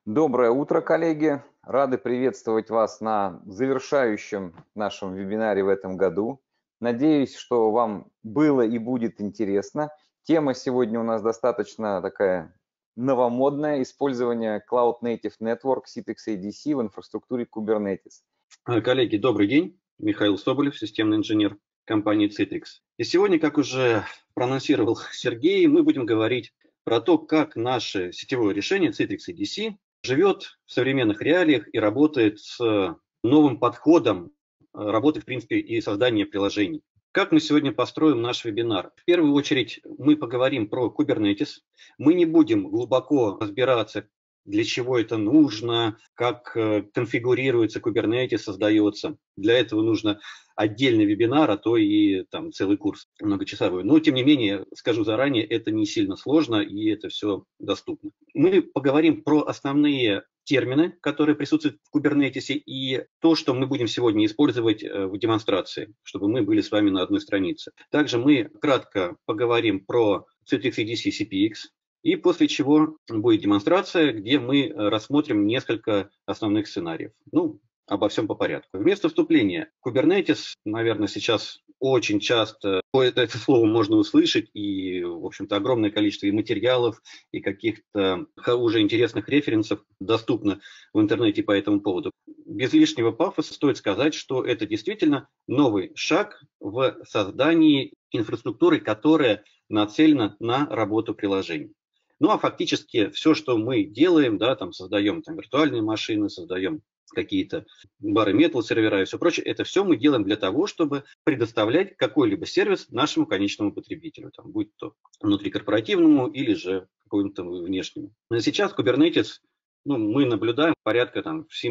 Доброе утро, коллеги! Рады приветствовать вас на завершающем нашем вебинаре в этом году. Надеюсь, что вам было и будет интересно. Тема сегодня у нас достаточно такая новомодная — использование Cloud Native Network Citrix ADC в инфраструктуре Kubernetes. Коллеги, добрый день. Михаил Соболев, системный инженер компании Citrix. И сегодня, как уже проанонсировал Сергей, мы будем говорить про то, как наше сетевое решение Citrix ADC живет в современных реалиях и работает с новым подходом работы, в принципе, и создания приложений. Как мы сегодня построим наш вебинар? В первую очередь мы поговорим про Kubernetes. Мы не будем глубоко разбираться, для чего это нужно, как конфигурируется Kubernetes, создается. Для этого нужно отдельный вебинар, а то и там целый курс многочасовой. Но, тем не менее, скажу заранее, это не сильно сложно и это все доступно. Мы поговорим про основные термины, которые присутствуют в Kubernetes, и то, что мы будем сегодня использовать в демонстрации, чтобы мы были с вами на одной странице. Также мы кратко поговорим про Citrix ADC CPX, и после чего будет демонстрация, где мы рассмотрим несколько основных сценариев. Ну, обо всем по порядку. Вместо вступления, Kubernetes, наверное, сейчас очень часто это слово можно услышать, и, в общем-то, огромное количество и материалов, и каких-то уже интересных референсов доступно в интернете по этому поводу. Без лишнего пафоса стоит сказать, что это действительно новый шаг в создании инфраструктуры, которая нацелена на работу приложений. Ну а фактически все, что мы делаем, да, там создаем виртуальные машины, создаем какие-то бары метал сервера и все прочее, это все мы делаем для того, чтобы предоставлять какой-либо сервис нашему конечному потребителю, там, будь то внутрикорпоративному или же какому-то внешнему. Но сейчас Kubernetes, мы наблюдаем порядка в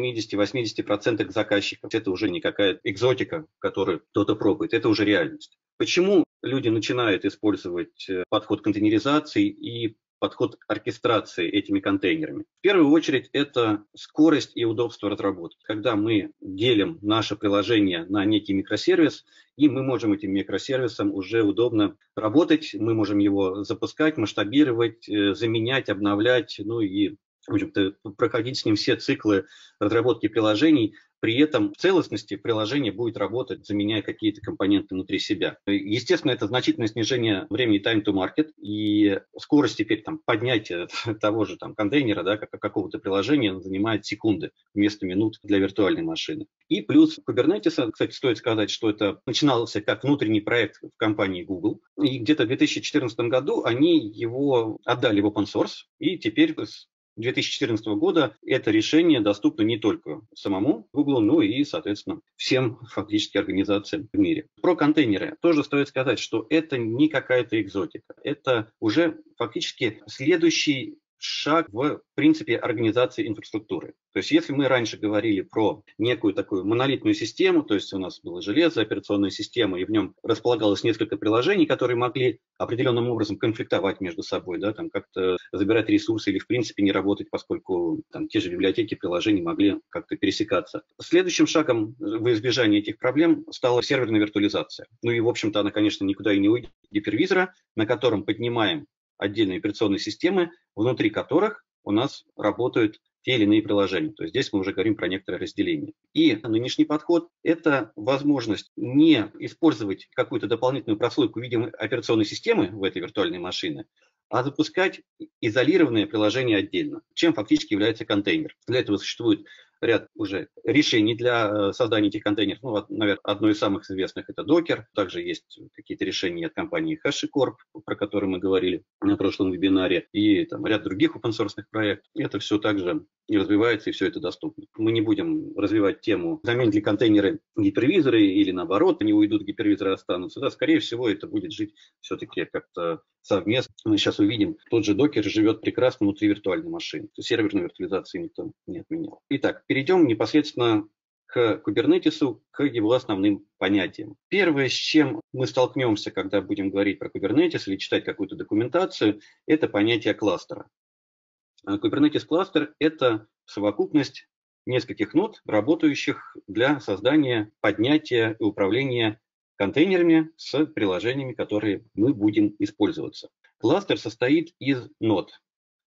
70-80% заказчиков. Это уже не какая-то экзотика, которую кто-то пробует, это уже реальность. Почему люди начинают использовать подход контейнеризации и подход оркестрации этими контейнерами? В первую очередь это скорость и удобство разработки. Когда мы делим наше приложение на некий микросервис, и мы можем этим микросервисом уже удобно работать, мы можем его запускать, масштабировать, заменять, обновлять, и в общем-то, проходить с ним все циклы разработки приложений. При этом в целостности приложение будет работать, заменяя какие-то компоненты внутри себя. Естественно, это значительное снижение времени time to market, и скорость теперь поднятия того же контейнера, да, какого-то приложения занимает секунды вместо минут для виртуальной машины. И плюс Kubernetes, кстати, стоит сказать, что это начинался как внутренний проект в компании Google, и где-то в 2014 году они его отдали в open source, и теперь с 2014 года это решение доступно не только самому Google, но и, соответственно, всем фактически организациям в мире. Про контейнеры тоже стоит сказать, что это не какая-то экзотика. Это уже фактически следующий шаг в принципе организации инфраструктуры. То есть если мы раньше говорили про некую такую монолитную систему, то есть у нас было железо, операционная система, и в нем располагалось несколько приложений, которые могли определенным образом конфликтовать между собой, да, как-то забирать ресурсы или в принципе не работать, поскольку те же библиотеки приложений могли как-то пересекаться. Следующим шагом в избежании этих проблем стала серверная виртуализация. И в общем-то она, конечно, никуда и не уйдет. Гипервизора, на котором поднимаем отдельные операционные системы, внутри которых у нас работают те или иные приложения. То есть здесь мы уже говорим про некоторое разделение. И нынешний подход – это возможность не использовать какую-то дополнительную прослойку в виде операционной системы в этой виртуальной машине, а запускать изолированные приложения отдельно, чем фактически является контейнер. Для этого существует ряд уже решений для создания этих контейнеров. Наверное, одно из самых известных – это Docker. Также есть какие-то решения от компании HashiCorp, про которые мы говорили на прошлом вебинаре, и ряд других open-source проектов. Это все также и развивается, и все это доступно. Мы не будем развивать тему, заменят ли контейнеры гипервизоры или наоборот, они уйдут, гипервизоры останутся. Да, скорее всего, это будет жить все-таки как-то совместно. Мы сейчас увидим, тот же Docker живет прекрасно внутри виртуальной машины. Серверную виртуализацию никто не отменял. Итак, перейдем непосредственно к Kubernetes, к его основным понятиям. Первое, с чем мы столкнемся, когда будем говорить про Kubernetes или читать какую-то документацию, это понятие кластера. Kubernetes кластер – это совокупность нескольких нод, работающих для создания, поднятия и управления контейнерами с приложениями, которые мы будем использоваться. Кластер состоит из нод.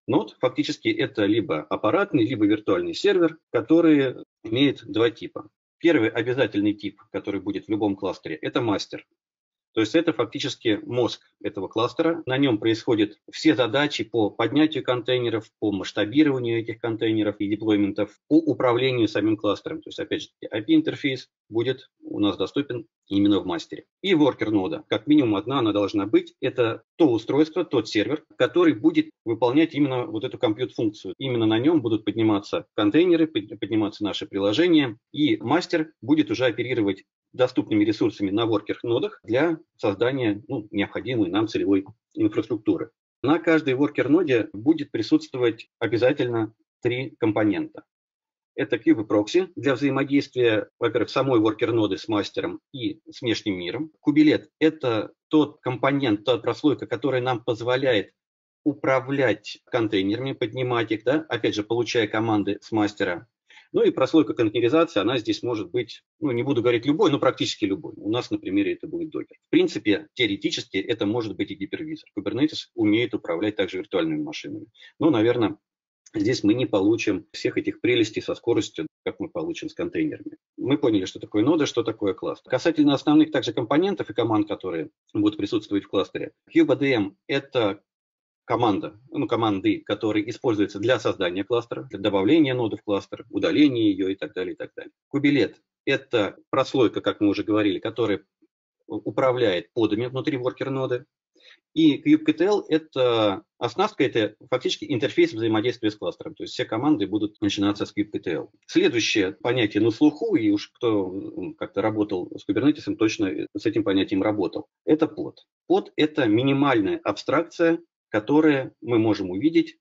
Нод фактически это либо аппаратный, либо виртуальный сервер, который имеет два типа. Первый обязательный тип, который будет в любом кластере, это мастер. То есть это фактически мозг этого кластера. На нем происходят все задачи по поднятию контейнеров, по масштабированию этих контейнеров и деплойментов, по управлению самим кластером. То есть, опять же, API-интерфейс будет у нас доступен именно в мастере. И воркер-нода, как минимум одна она должна быть. Это то устройство, тот сервер, который будет выполнять именно вот эту компьют-функцию. Именно на нем будут подниматься контейнеры, подниматься наши приложения. И мастер будет уже оперировать доступными ресурсами на воркер-нодах для создания необходимой нам целевой инфраструктуры. На каждой воркер-ноде будет присутствовать обязательно 3 компонента. Это Kube Proxy для взаимодействия, во-первых, самой воркер-ноды с мастером и с внешним миром. Kubelet – это тот компонент, та прослойка, которая нам позволяет управлять контейнерами, поднимать их, да, опять же, получая команды с мастера. Ну и прослойка контейнеризации, она здесь может быть, не буду говорить любой, но практически любой. У нас на примере это будет Docker. В принципе, теоретически это может быть и гипервизор. Kubernetes умеет управлять также виртуальными машинами. Но, наверное, здесь мы не получим всех этих прелестей со скоростью, как мы получим с контейнерами. Мы поняли, что такое нода, что такое кластер. Касательно основных также компонентов и команд, которые будут присутствовать в кластере. KubeADM – это команды, которые используются для создания кластера, для добавления ноды в кластер, удаления ее и так далее, и так далее. Kubelet – это прослойка, как мы уже говорили, которая управляет подами внутри воркер-ноды. И kubectl – это оснастка, это фактически интерфейс взаимодействия с кластером. То есть все команды будут начинаться с kubectl. Следующее понятие на слуху, и уж кто как-то работал с Kubernetes, точно с этим понятием работал, это под. Под – это минимальная абстракция, которые мы можем увидеть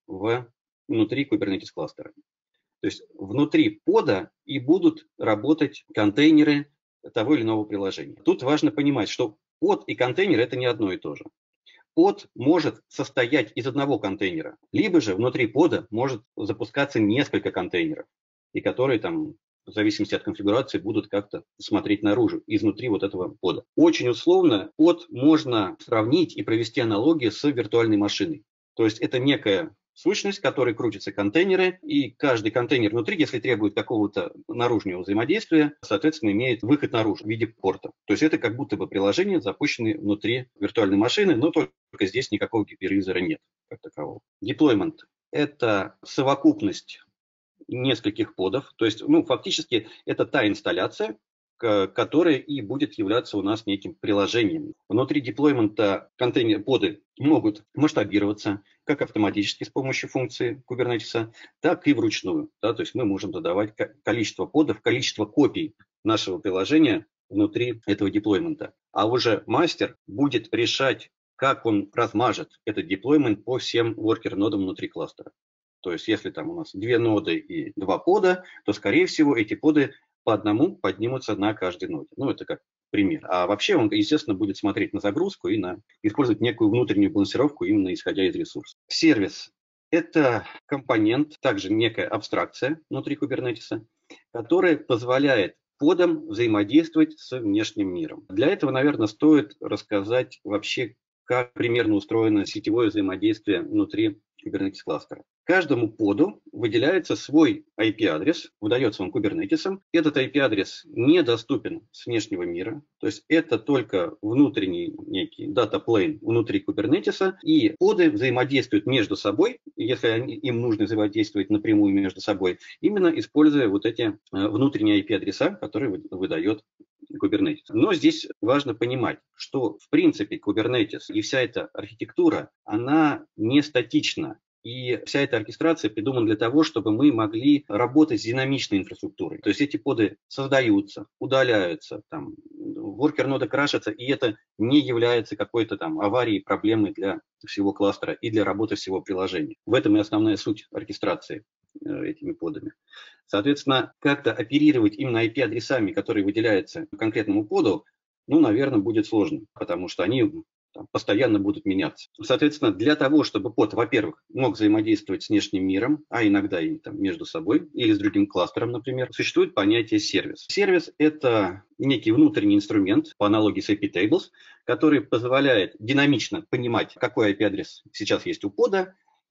внутри Kubernetes кластера. То есть внутри пода и будут работать контейнеры того или иного приложения. Тут важно понимать, что под и контейнер – это не одно и то же. Под может состоять из одного контейнера, либо же внутри пода может запускаться несколько контейнеров, и которые там в зависимости от конфигурации будут как-то смотреть наружу, изнутри вот этого пода. Очень условно под можно сравнить и провести аналогию с виртуальной машиной. То есть это некая сущность, в которой крутятся контейнеры, и каждый контейнер внутри, если требует какого-то наружного взаимодействия, соответственно, имеет выход наружу в виде порта. То есть это как будто бы приложение, запущенное внутри виртуальной машины, но только здесь никакого гипервизора нет как такового. Deployment – это совокупность нескольких подов, то есть фактически это та инсталляция, которая и будет являться у нас неким приложением. Внутри деплоймента поды могут масштабироваться как автоматически с помощью функции Kubernetes, так и вручную. Да, то есть мы можем задавать количество подов, количество копий нашего приложения внутри этого деплоймента. А уже мастер будет решать, как он размажет этот деплоймент по всем воркер-нодам внутри кластера. То есть если там у нас 2 ноды и 2 пода, то, скорее всего, эти поды по одному поднимутся на каждой ноде. Это как пример. А вообще он, естественно, будет смотреть на загрузку и использовать некую внутреннюю балансировку, именно исходя из ресурсов. Сервис – это компонент, также некая абстракция внутри Kubernetes, которая позволяет подам взаимодействовать с внешним миром. Для этого, наверное, стоит рассказать вообще, как примерно устроено сетевое взаимодействие внутри Kubernetes кластера. Каждому поду выделяется свой IP-адрес, выдается он Kubernetes. Этот IP-адрес недоступен с внешнего мира, то есть это только внутренний некий дата-плейн внутри Kubernetes, и поды взаимодействуют между собой, если им нужно взаимодействовать напрямую между собой, именно используя вот эти внутренние IP-адреса, которые выдает Kubernetes. Но здесь важно понимать, что в принципе Kubernetes и вся эта архитектура, она не статична. И вся эта оркестрация придумана для того, чтобы мы могли работать с динамичной инфраструктурой. То есть эти поды создаются, удаляются, воркер-нода крашится, и это не является какой-то аварией, проблемой для всего кластера и для работы всего приложения. В этом и основная суть оркестрации этими подами. Соответственно, как-то оперировать именно IP-адресами, которые выделяются конкретному поду, наверное, будет сложно, потому что они постоянно будут меняться. Соответственно, для того, чтобы под, во-первых, мог взаимодействовать с внешним миром, а иногда и между собой, или с другим кластером, например, существует понятие сервис. Сервис – это некий внутренний инструмент, по аналогии с IP Tables, который позволяет динамично понимать, какой IP-адрес сейчас есть у пода,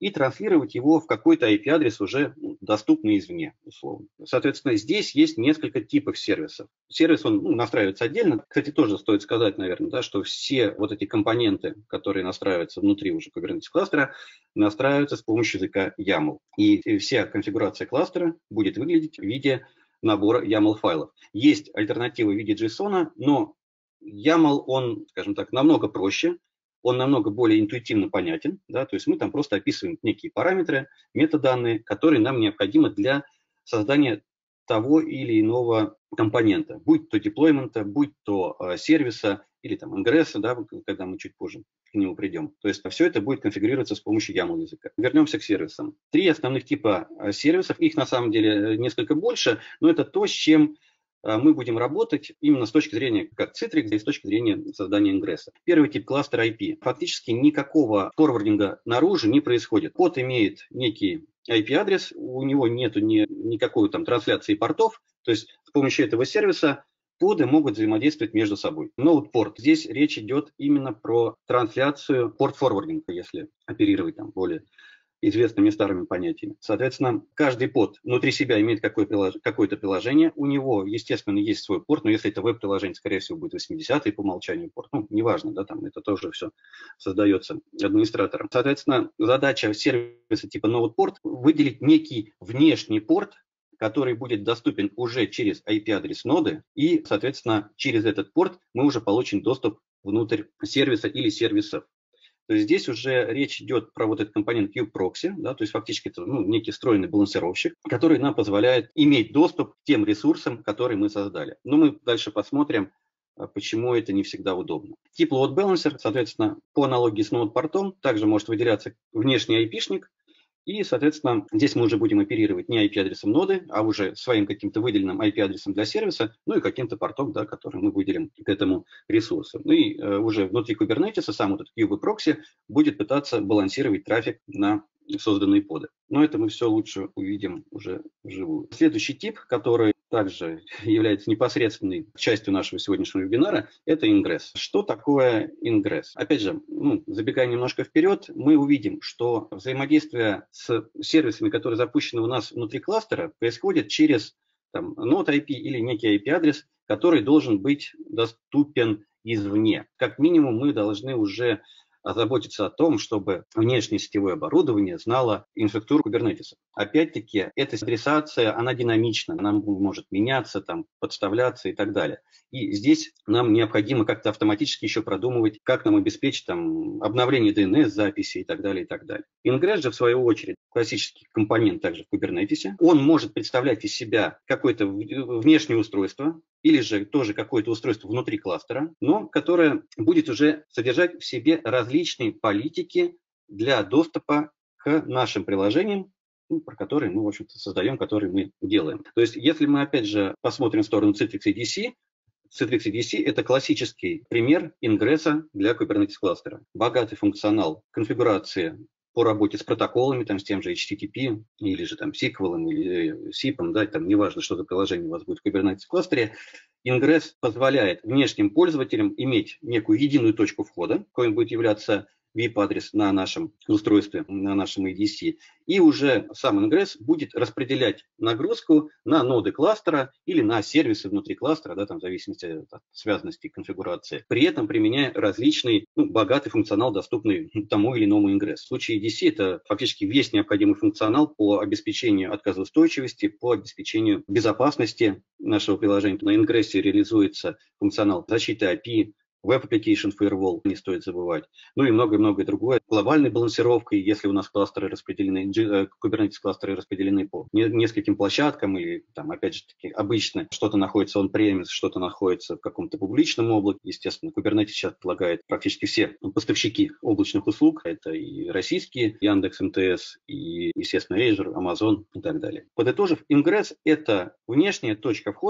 и транслировать его в какой-то IP-адрес уже доступный извне, условно. Соответственно, здесь есть несколько типов сервисов. Сервис, он настраивается отдельно. Кстати, тоже стоит сказать, наверное, да, что все вот эти компоненты, которые настраиваются внутри уже Kubernetes кластера, настраиваются с помощью языка YAML. И вся конфигурация кластера будет выглядеть в виде набора YAML-файлов. Есть альтернатива в виде JSON, но YAML, он, скажем так, намного проще, он намного более интуитивно понятен, да, то есть мы там просто описываем некие параметры, метаданные, которые нам необходимы для создания того или иного компонента, будь то деплоймента, будь то сервиса или там ингресса, да, когда мы чуть позже к нему придем. То есть все это будет конфигурироваться с помощью YAML языка. Вернемся к сервисам. 3 основных типа сервисов, их на самом деле несколько больше, но это то, с чем мы будем работать именно с точки зрения как Citrix и с точки зрения создания ингресса. Первый тип кластер IP. Фактически никакого форвардинга наружу не происходит. Под имеет некий IP-адрес, у него нет никакой там трансляции портов, то есть с помощью этого сервиса поды могут взаимодействовать между собой. Ноут-порт. Здесь речь идет именно про трансляцию порт-форвардинга, если оперировать там более известными старыми понятиями. Соответственно, каждый под внутри себя имеет какое-то приложение. У него, естественно, есть свой порт, но если это веб-приложение, скорее всего, будет 80-й по умолчанию порт. Неважно, да, там это тоже все создается администратором. Соответственно, задача сервиса типа Node-порт выделить некий внешний порт, который будет доступен уже через IP-адрес ноды, и, соответственно, через этот порт мы уже получим доступ внутрь сервиса или сервисов. То есть здесь уже речь идет про вот этот компонент kubeproxy, да, то есть фактически это некий встроенный балансировщик, который нам позволяет иметь доступ к тем ресурсам, которые мы создали. Но мы дальше посмотрим, почему это не всегда удобно. Тип load balancer, соответственно, по аналогии с ноут-портом, также может выделяться внешний IP-шник, и, соответственно, здесь мы уже будем оперировать не IP-адресом ноды, а уже своим каким-то выделенным IP-адресом для сервиса, ну и каким-то портом, да, который мы выделим к этому ресурсу. Ну и уже внутри Kubernetes сам вот этот kubeproxy будет пытаться балансировать трафик на созданные поды. Но это мы все лучше увидим уже вживую. Следующий тип, который также является непосредственной частью нашего сегодняшнего вебинара, это ингресс. Что такое ингресс? Опять же, забегая немножко вперед, мы увидим, что взаимодействие с сервисами, которые запущены у нас внутри кластера, происходит через Node IP или некий IP-адрес, который должен быть доступен извне. Как минимум мы должны уже озаботиться о том, чтобы внешнее сетевое оборудование знало инфраструктуру Kubernetes. Опять-таки, эта адресация, она динамична, она может меняться, подставляться и так далее. И здесь нам необходимо как-то автоматически еще продумывать, как нам обеспечить обновление DNS-записи и так далее, и так далее. Ингресс же, в свою очередь, классический компонент также в Kubernetes. Он может представлять из себя какое-то внешнее устройство, или же тоже какое-то устройство внутри кластера, но которое будет уже содержать в себе различные политики для доступа к нашим приложениям, про которые мы, в общем-то, создаем, которые мы делаем. То есть, если мы, опять же, посмотрим в сторону Citrix EDC, Citrix EDC – это классический пример ингресса для Kubernetes кластера. Богатый функционал конфигурации по работе с протоколами, с тем же HTTP, или же SQL, или SIP, да, неважно, что за приложение у вас будет в Kubernetes кластере, ингресс позволяет внешним пользователям иметь некую единую точку входа, какой будет являться VIP-адрес на нашем устройстве, на нашем EDC, и уже сам ингресс будет распределять нагрузку на ноды кластера или на сервисы внутри кластера, да, в зависимости от связанности и конфигурации, при этом применяя различный богатый функционал, доступный тому или иному ингрессу. В случае EDC это фактически весь необходимый функционал по обеспечению отказоустойчивости, по обеспечению безопасности нашего приложения. На ингрессе реализуется функционал защиты API, Web Application Firewall, не стоит забывать. Ну и многое-многое другое. Глобальной балансировкой, если у нас кластеры распределены, Kubernetes кластеры распределены по нескольким площадкам, или опять же таки обычно что-то находится on-premise, что-то находится в каком-то публичном облаке. Естественно, Kubernetes сейчас предлагает практически все поставщики облачных услуг. Это и российские, Яндекс, МТС, и, естественно, Azure, Amazon и так далее. Подытожив, ингресс – это внешняя точка входа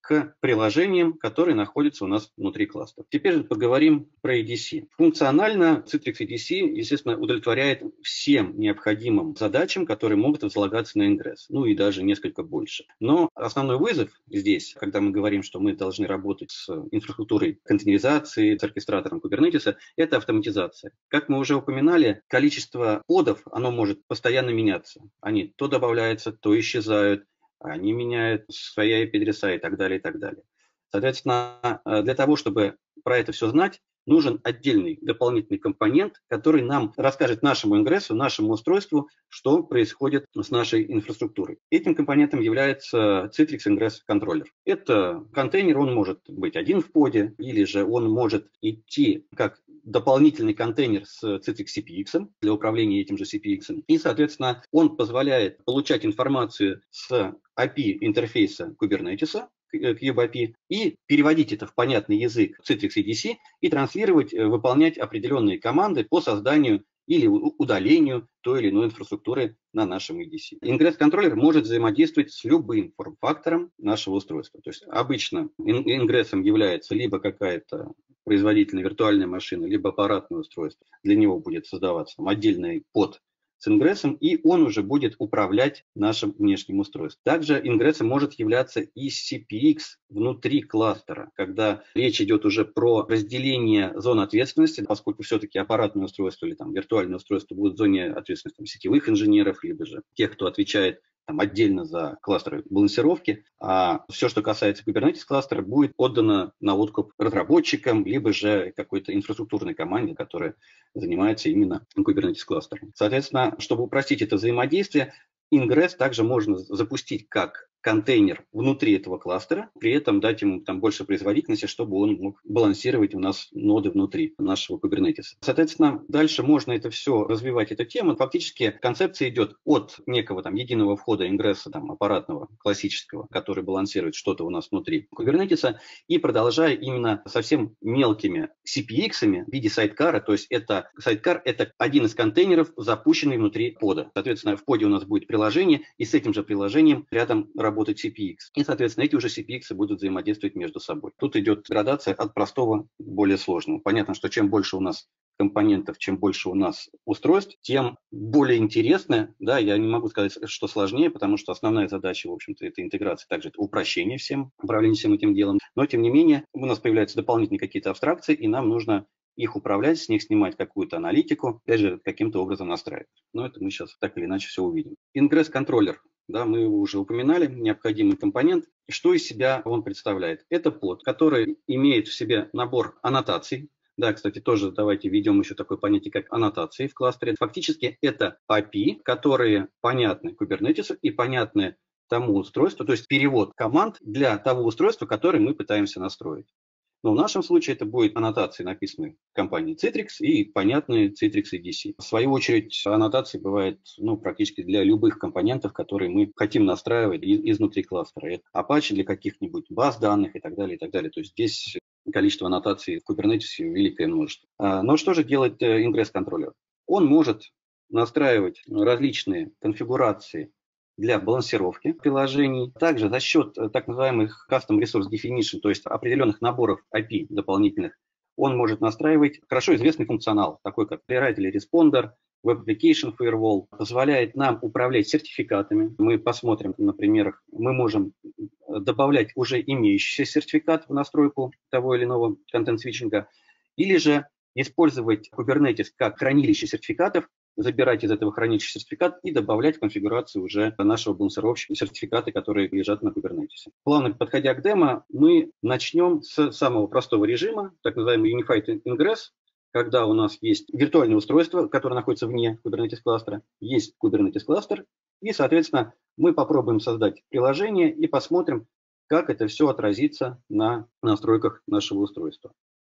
к приложениям, которые находятся у нас внутри кластера. Теперь же поговорим про EDC. Функционально Citrix EDC, естественно, удовлетворяет всем необходимым задачам, которые могут возлагаться на Ingress, ну и даже несколько больше. Но основной вызов здесь, когда мы говорим, что мы должны работать с инфраструктурой контейнеризации, с оркестратором Kubernetes, это автоматизация. Как мы уже упоминали, количество подов, оно может постоянно меняться. Они то добавляются, то исчезают, они меняют свои IP-адреса и так далее, и так далее. Соответственно, для того, чтобы про это все знать, нужен отдельный дополнительный компонент, который нам расскажет нашему ингрессу, нашему устройству, что происходит с нашей инфраструктурой. Этим компонентом является Citrix Ingress Controller. Это контейнер, он может быть один в поде, или же он может идти как дополнительный контейнер с Citrix CPX для управления этим же CPX. И, соответственно, он позволяет получать информацию с API-интерфейса Kubernetes, KubeAPI, и переводить это в понятный язык Citrix EDC и транслировать, выполнять определенные команды по созданию или удалению той или иной инфраструктуры на нашем EDC. Ingress-контроллер может взаимодействовать с любым форм-фактором нашего устройства. То есть обычно ингрессом является либо какая-то производительная виртуальная машина, либо аппаратное устройство. Для него будет создаваться отдельный под с ингрессом, и он уже будет управлять нашим внешним устройством. Также ингрессом может являться и CPX внутри кластера, когда речь идет уже про разделение зон ответственности, поскольку все-таки аппаратное устройство или там, виртуальное устройство будут в зоне ответственности там, сетевых инженеров, либо же тех, кто отвечает там, отдельно за кластеры балансировки, а все, что касается Kubernetes кластера, будет отдано на откуп разработчикам, либо же какой-то инфраструктурной команде, которая занимается именно Kubernetes кластером. Соответственно, чтобы упростить это взаимодействие, Ingress также можно запустить как контейнер внутри этого кластера, при этом дать ему там больше производительности, чтобы он мог балансировать у нас ноды внутри нашего Kubernetes. Соответственно, дальше можно это все развивать, эту тему. Фактически концепция идет от некого там единого входа ингресса там, аппаратного, классического, который балансирует что-то у нас внутри Kubernetes, и продолжая именно совсем мелкими CPX-ами в виде сайдкара, то есть это сайдкар – это один из контейнеров, запущенный внутри пода. Соответственно, в поде у нас будет приложение, и с этим же приложением рядом работает CPX. И, соответственно, эти уже CPX будут взаимодействовать между собой. Тут идет градация от простого к более сложному. Понятно, что чем больше у нас компонентов, чем больше у нас устройств, тем более интересно, да, я не могу сказать, что сложнее, потому что основная задача, в общем-то, это интеграция, также это упрощение всем, управление всем этим делом. Но, тем не менее, у нас появляются дополнительные какие-то абстракции, и нам нужно их управлять, с них снимать какую-то аналитику, опять же, каким-то образом настраивать. Но это мы сейчас так или иначе все увидим. Ingress-контроллер. Да, мы его уже упоминали, необходимый компонент. Что из себя он представляет? Это под, который имеет в себе набор аннотаций. Да, кстати, тоже давайте введем еще такое понятие, как аннотации в кластере. Фактически это API, которые понятны Kubernetes и понятны тому устройству, то есть перевод команд для того устройства, которое мы пытаемся настроить. Но в нашем случае это будет аннотации, написанные компанией Citrix и понятные Citrix EDC. В свою очередь, аннотации бывают практически для любых компонентов, которые мы хотим настраивать изнутри кластера. Это Apache для каких-нибудь баз данных и так далее, и так далее. То есть здесь количество аннотаций в Kubernetes великое множество. Но что же делает Ingress-контроллер? Он может настраивать различные конфигурации для балансировки приложений. Также за счет так называемых Custom Resource Definition, то есть определенных наборов API дополнительных, он может настраивать хорошо известный функционал, такой как Rewrite или Responder, Web Application Firewall, позволяет нам управлять сертификатами. Мы посмотрим на примерах, мы можем добавлять уже имеющийся сертификат в настройку того или иного контент-свитчинга, или же использовать Kubernetes как хранилище сертификатов, забирать из этого хранилища сертификат и добавлять в конфигурацию уже нашего балансировщика сертификаты, которые лежат на Kubernetes. Плавно подходя к демо, мы начнем с самого простого режима, так называемый Unified Ingress, когда у нас есть виртуальное устройство, которое находится вне Kubernetes кластера, есть Kubernetes кластер, и, соответственно, мы попробуем создать приложение и посмотрим, как это все отразится на настройках нашего устройства.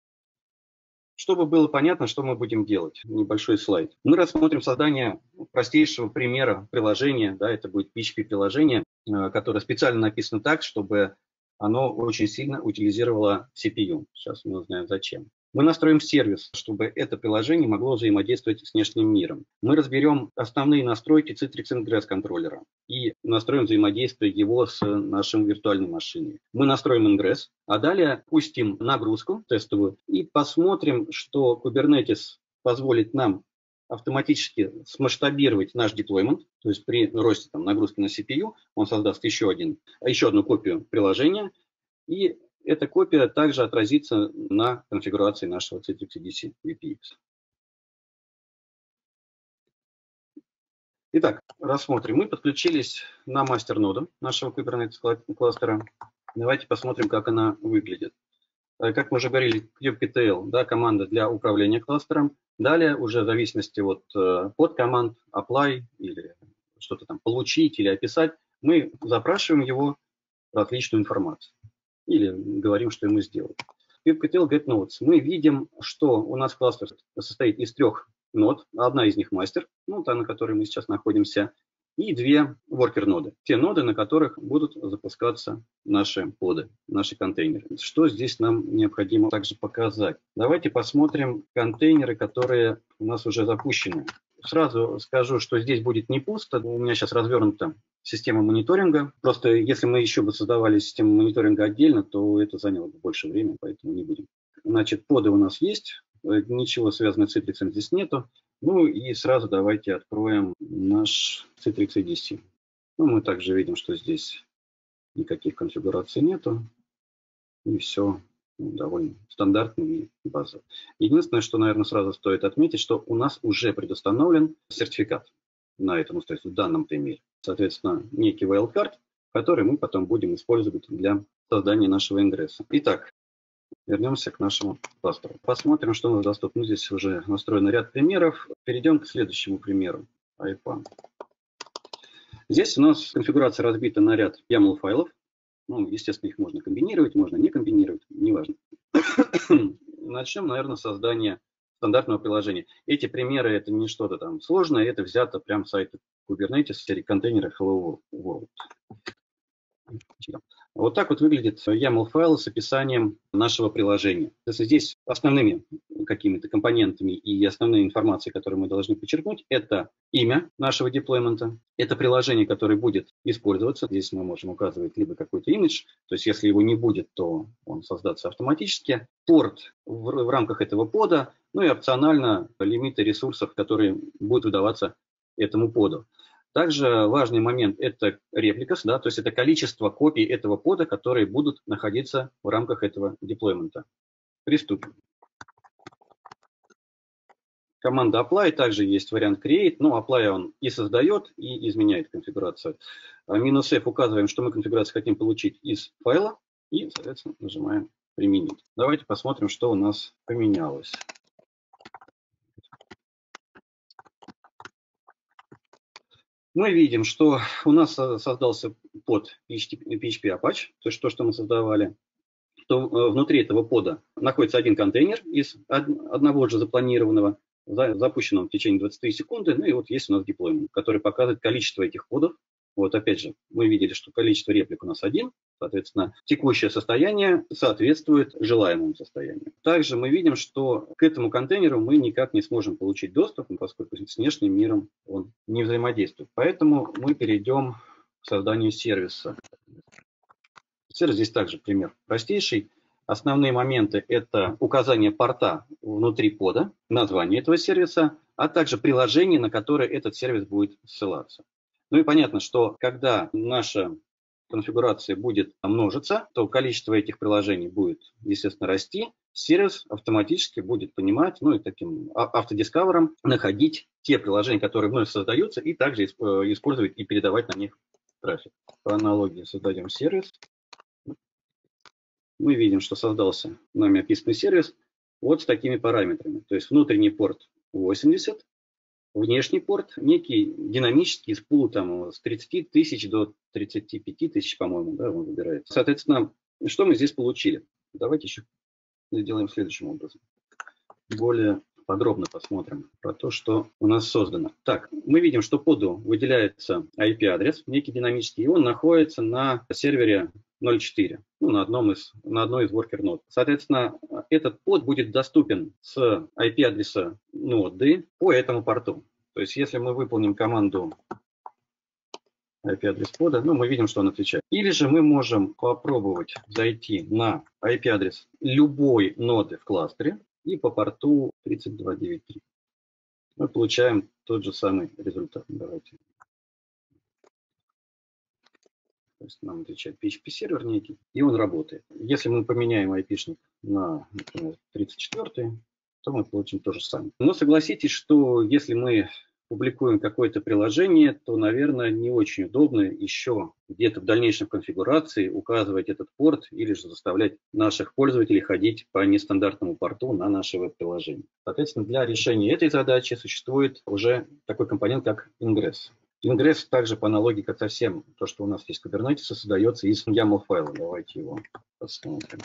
Чтобы было понятно, что мы будем делать, небольшой слайд. Мы рассмотрим создание простейшего примера приложения. Да, это будет PHP-приложение, которое специально написано так, чтобы оно очень сильно утилизировало CPU. Сейчас мы узнаем, зачем. Мы настроим сервис, чтобы это приложение могло взаимодействовать с внешним миром. Мы разберем основные настройки Citrix Ingress контроллера и настроим взаимодействие его с нашей виртуальной машиной. Мы настроим Ingress, а далее пустим нагрузку тестовую и посмотрим, что Kubernetes позволит нам автоматически смасштабировать наш деплоймент, то есть при росте нагрузки на CPU он создаст еще одну копию приложения, и эта копия также отразится на конфигурации нашего Citrix EDC VPX. Итак, рассмотрим. Мы подключились на мастер-ноду нашего Kubernetes кластера. Давайте посмотрим, как она выглядит. Как мы уже говорили, kubectl, да, команда для управления кластером. Далее, уже в зависимости от подкоманд, apply или что-то там получить или описать, мы запрашиваем его различную информацию. Или говорим, что ему сделать. kubectl get nodes. Мы видим, что у нас кластер состоит из 3 нод. Одна из них мастер, та, на которой мы сейчас находимся, и 2 worker ноды. Те ноды, на которых будут запускаться наши поды, наши контейнеры. Что здесь нам необходимо также показать? Давайте посмотрим контейнеры, которые у нас уже запущены. Сразу скажу, что здесь будет не пусто. У меня сейчас развернута система мониторинга. Просто если мы еще бы создавали систему мониторинга отдельно, то это заняло бы больше времени, поэтому не будем. Значит, поды у нас есть. Ничего связанного с Citrix здесь нету. Ну и сразу давайте откроем наш Citrix EDC. Мы также видим, что здесь никаких конфигураций нету. И все довольно стандартно и базово. Единственное, что, наверное, сразу стоит отметить, что у нас уже предустановлен сертификат на этом устройстве, в данном примере. Соответственно, некий wildcard, который мы потом будем использовать для создания нашего ингресса. Итак, вернемся к нашему кластеру. Посмотрим, что у нас доступно. Здесь уже настроен ряд примеров. Перейдем к следующему примеру. IPAN. Здесь у нас конфигурация разбита на ряд YAML файлов. Естественно, их можно комбинировать, можно не комбинировать, неважно. Начнем, наверное, с создания стандартного приложения. Эти примеры это не что-то там сложное, это взято прямо с сайта Kubernetes в серии контейнера Hello World. Вот так вот выглядит YAML файл с описанием нашего приложения. Здесь основными какими-то компонентами и основной информацией, которую мы должны подчеркнуть, это имя нашего деплоймента, это приложение, которое будет использоваться. Здесь мы можем указывать либо какой-то имидж, то есть если его не будет, то он создастся автоматически, порт в рамках этого пода, и опционально лимиты ресурсов, которые будут выдаваться этому поду. Также важный момент – это репликас, то есть это количество копий этого пода, которые будут находиться в рамках этого деплоймента. Приступим. Команда apply, также есть вариант create, но apply он и создает, и изменяет конфигурацию. -F указываем, что мы конфигурацию хотим получить из файла, и, соответственно, нажимаем применить. Давайте посмотрим, что у нас поменялось. Мы видим, что у нас создался под PHP Apache, то есть то, что мы создавали. То внутри этого пода находится один контейнер из одного же запланированного, запущенного в течение 20 секунд. И вот есть у нас деплоймент, который показывает количество этих подов. Вот опять же, мы видели, что количество реплик у нас 1. Соответственно, текущее состояние соответствует желаемому состоянию. Также мы видим, что к этому контейнеру мы никак не сможем получить доступ, поскольку с внешним миром он не взаимодействует. Поэтому мы перейдем к созданию сервиса. Сервис здесь также пример простейший. Основные моменты – это указание порта внутри пода, название этого сервиса, а также приложение, на которое этот сервис будет ссылаться. И понятно, что когда наша конфигурация будет множиться, то количество этих приложений будет, естественно, расти. Сервис автоматически будет понимать, и таким автодискавером находить те приложения, которые вновь создаются, и также использовать и передавать на них трафик. По аналогии создаем сервис. Мы видим, что создался нами описанный сервис вот с такими параметрами. То есть внутренний порт 80, внешний порт некий динамический из пула с 30 тысяч до 35 тысяч, по-моему, он выбирает. Соответственно, что мы здесь получили? Давайте еще сделаем следующим образом. Более подробно посмотрим про то, что у нас создано. Так, мы видим, что поду выделяется IP-адрес, некий динамический, и он находится на сервере 0.4, ну, на одной из worker нод. Соответственно, этот под будет доступен с IP-адреса ноды по этому порту. То есть, если мы выполним команду IP-адрес пода, ну, мы видим, что он отвечает. Или же мы можем попробовать зайти на IP-адрес любой ноды в кластере и по порту 32.9.3. Мы получаем тот же самый результат. Давайте. То есть нам отвечает PHP-сервер некий, и он работает. Если мы поменяем IP-шник на, например, 34, то мы получим то же самое. Но согласитесь, что если мы публикуем какое-то приложение, то, наверное, не очень удобно еще где-то в дальнейшем конфигурации указывать этот порт или же заставлять наших пользователей ходить по нестандартному порту на наше веб-приложение. Соответственно, для решения этой задачи существует уже такой компонент, как Ingress. Ingress также по аналогии, как совсем то, что у нас есть в Kubernetes, создается из YAML-файла. Давайте его посмотрим.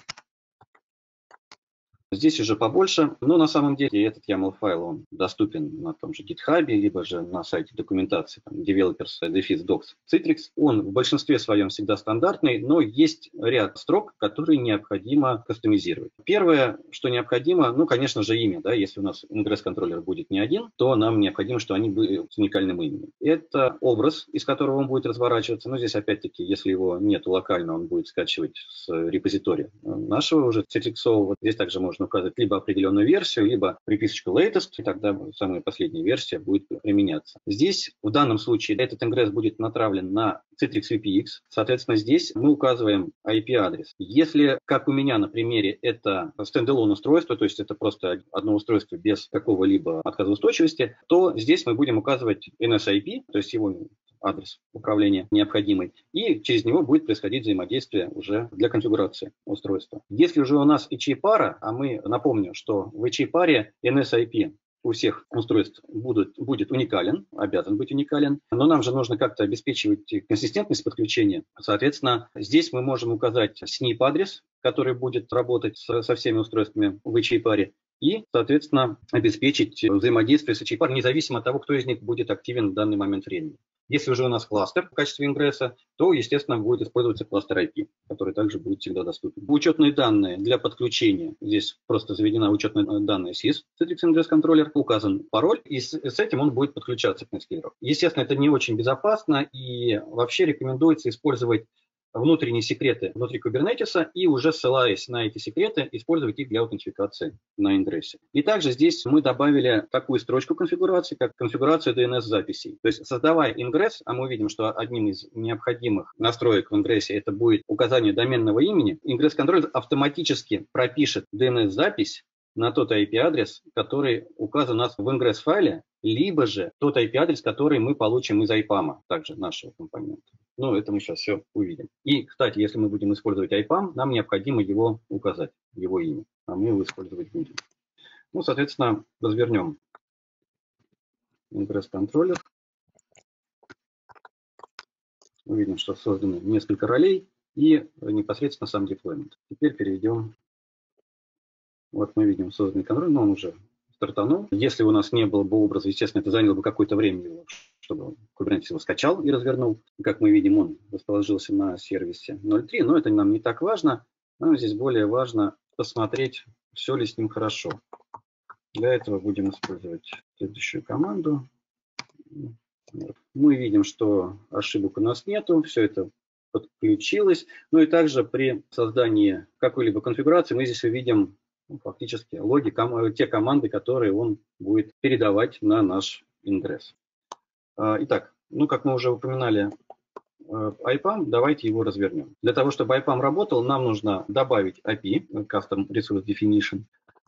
Здесь уже побольше, но на самом деле этот YAML-файл он доступен на том же GitHub, либо же на сайте документации developers-docs Citrix. Он в большинстве своем всегда стандартный, но есть ряд строк, которые необходимо кастомизировать. Первое, что необходимо, ну, конечно же, имя. Да? Если у нас Ingress-контроллер будет не один, то нам необходимо, что они были с уникальным именем. Это образ, из которого он будет разворачиваться. Но здесь, опять-таки, если его нет локально, он будет скачивать с репозитория нашего уже Citrix. Здесь также можно указать либо определенную версию, либо приписочку latest, и тогда самая последняя версия будет применяться. Здесь, в данном случае, этот ингресс будет натравлен на Citrix VPX. Соответственно, здесь мы указываем IP-адрес. Если, как у меня на примере, это стендалон устройство, то есть это просто одно устройство без какого-либо отказоустойчивости, то здесь мы будем указывать NSIP, то есть его адрес управления необходимый, и через него будет происходить взаимодействие уже для конфигурации устройства. Если же у нас HA-пара, а мы напомню, что в HA-паре NSIP у всех устройств будет уникален, обязан быть уникален, но нам же нужно как-то обеспечивать консистентность подключения. Соответственно, здесь мы можем указать SNIP-адрес, который будет работать со всеми устройствами в HA-паре, и, соответственно, обеспечить взаимодействие с HA-парой, независимо от того, кто из них будет активен в данный момент времени. Если уже у нас кластер в качестве ингресса, то, естественно, будет использоваться кластер IP, который также будет всегда доступен. Учетные данные для подключения. Здесь просто заведена учетные данные SIS, Citrix Ingress Controller, указан пароль, и с этим он будет подключаться к Netscaler. Естественно, это не очень безопасно, и вообще рекомендуется использовать внутренние секреты внутри Kubernetes и уже ссылаясь на эти секреты, использовать их для аутентификации на ингрессе. И также здесь мы добавили такую строчку конфигурации, как конфигурацию DNS-записей. То есть создавая ингресс, а мы видим, что одним из необходимых настроек в ингрессе это будет указание доменного имени, ингресс-контроллер автоматически пропишет DNS-запись на тот IP-адрес, который указан у нас в ингресс-файле, либо же тот IP-адрес, который мы получим из IPAM, также нашего компонента. Ну, это мы сейчас все увидим. И, кстати, если мы будем использовать IPAM, нам необходимо его указать, его имя, а мы его использовать будем. Ну, соответственно, развернем ингресс-контроллер. Мы видим, что созданы несколько ролей и непосредственно сам деплоймент. Теперь перейдем. Вот мы видим созданный контроллер, но он уже стартанул. Если у нас не было бы образа, естественно, это заняло бы какое-то время, чтобы Kubernetes его скачал и развернул. Как мы видим, он расположился на сервисе 0.3, но это нам не так важно. Нам здесь более важно посмотреть, все ли с ним хорошо. Для этого будем использовать следующую команду. Мы видим, что ошибок у нас нету, все это подключилось. Ну и также при создании какой-либо конфигурации мы здесь увидим фактически логи, те команды, которые он будет передавать на наш ингресс. Итак, ну как мы уже упоминали, IPAM, давайте его развернем. Для того, чтобы IPAM работал, нам нужно добавить API, Custom Resource Definition.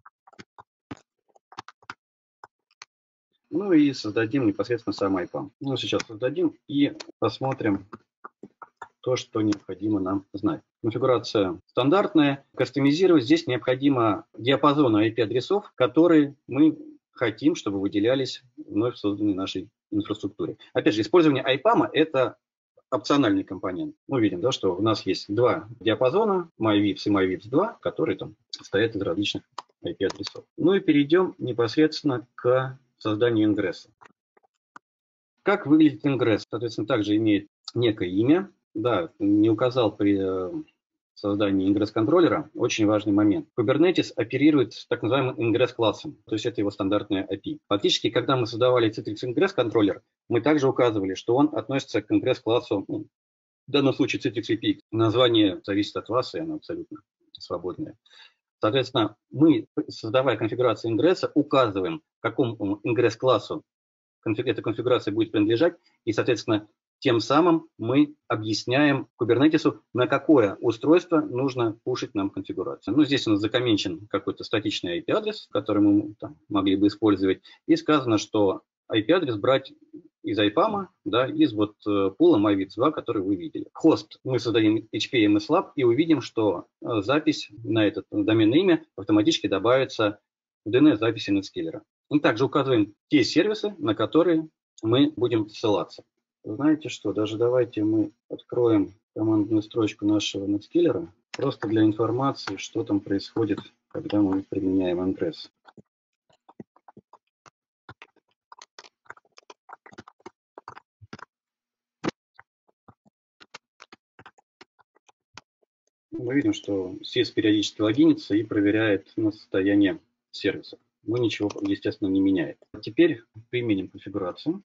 Ну и создадим непосредственно сам IPAM. Ну, сейчас создадим и посмотрим то, что необходимо нам знать. Конфигурация стандартная. Кастомизировать здесь необходимо диапазон IP-адресов, которые мы хотим, чтобы выделялись вновь созданной нашей инфраструктуре. Опять же, использование IPAM – это опциональный компонент. Мы видим, да, что у нас есть два диапазона, MyVips и MyVips 2, которые там стоят из различных IP-адресов. Ну и перейдем непосредственно к созданию ингресса. Как выглядит ингресс? Соответственно, также имеет некое имя. Да, не указал при создании ингресс-контроллера. Очень важный момент. Kubernetes оперирует с так называемым ингресс-классом, то есть это его стандартная API. Фактически, когда мы создавали Citrix ингресс-контроллер, мы также указывали, что он относится к ингресс-классу, в данном случае Citrix API. Название зависит от вас, и оно абсолютно свободное. Соответственно, мы, создавая конфигурацию ингресса, указываем, какому ингресс-классу эта конфигурация будет принадлежать, и, соответственно, тем самым мы объясняем Kubernetes, на какое устройство нужно пушить нам конфигурацию. Ну, здесь у нас закомменчен какой-то статичный IP-адрес, который мы там могли бы использовать, и сказано, что IP-адрес брать из IPAM, да, из вот пула MyVids2, который вы видели. Хост мы создадим HP MS Lab и увидим, что запись на это доменное имя автоматически добавится в DNS-записи NetScaler. И также указываем те сервисы, на которые мы будем ссылаться. Знаете что, даже давайте мы откроем командную строчку нашего NetScaler, просто для информации, что там происходит, когда мы применяем Ingress. Мы видим, что SIS периодически логинится и проверяет на состояние сервиса. Мы ничего, естественно, не меняем. Теперь применим конфигурацию.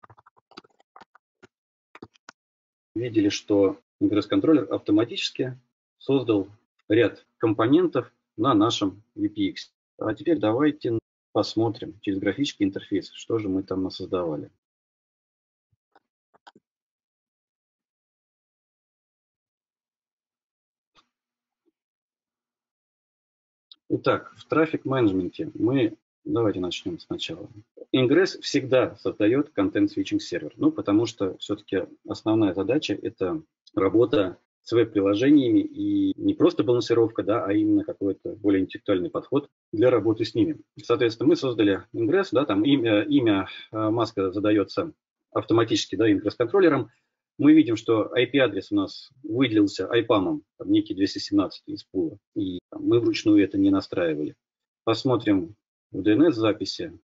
Видели, что ингресс-контроллер автоматически создал ряд компонентов на нашем VPX. А теперь давайте посмотрим через графический интерфейс, что же мы там насоздавали. Итак, в трафик-менеджменте давайте начнем сначала. Ingress всегда создает контент-свитчинг сервер, потому что все-таки основная задача – это работа с веб-приложениями и не просто балансировка, да, а именно какой-то более интеллектуальный подход для работы с ними. Соответственно, мы создали Ingress, да, там имя маска задается автоматически, да, Ingress-контроллером. Мы видим, что IP-адрес у нас выделился IPAM, некий 217 из пула, и мы вручную это не настраивали. Посмотрим в DNS-записи.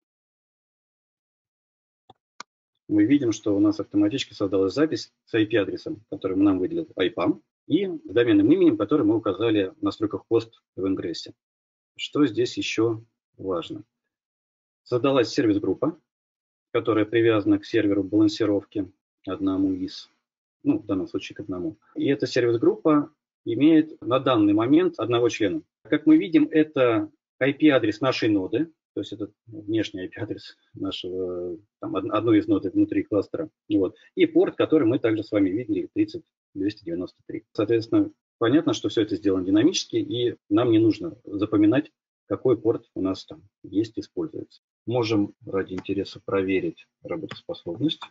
Мы видим, что у нас автоматически создалась запись с IP-адресом, который нам выделил IPAM, и с доменным именем, который мы указали в настройках хост в Ingress. Что здесь еще важно? Создалась сервис-группа, которая привязана к серверу балансировки одному из, в данном случае к одному. И эта сервис-группа имеет на данный момент одного члена. Как мы видим, это IP-адрес нашей ноды, то есть это внешний IP-адрес нашего, одной из нод внутри кластера. Вот. И порт, который мы также с вами видели, 30293. Соответственно, понятно, что все это сделано динамически, и нам не нужно запоминать, какой порт у нас там есть, используется. Можем ради интереса проверить работоспособность.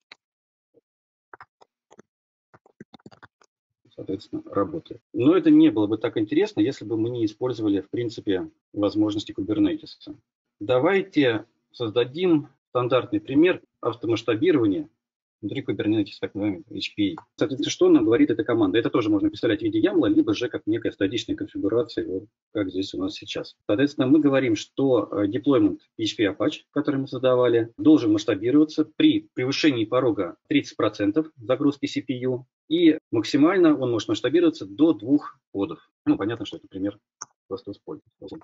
Соответственно, работает. Но это не было бы так интересно, если бы мы не использовали, в принципе, возможности Kubernetes. Давайте создадим стандартный пример автомасштабирования внутри Kubernetes, так называемый HPA. Соответственно, что нам говорит эта команда? Это тоже можно представлять в виде YAML, либо же как некая статичная конфигурация, вот как здесь у нас сейчас. Соответственно, мы говорим, что deployment PHP Apache, который мы создавали, должен масштабироваться при превышении порога 30% загрузки CPU, и максимально он может масштабироваться до 2 подов. Понятно, что это пример просто использовать.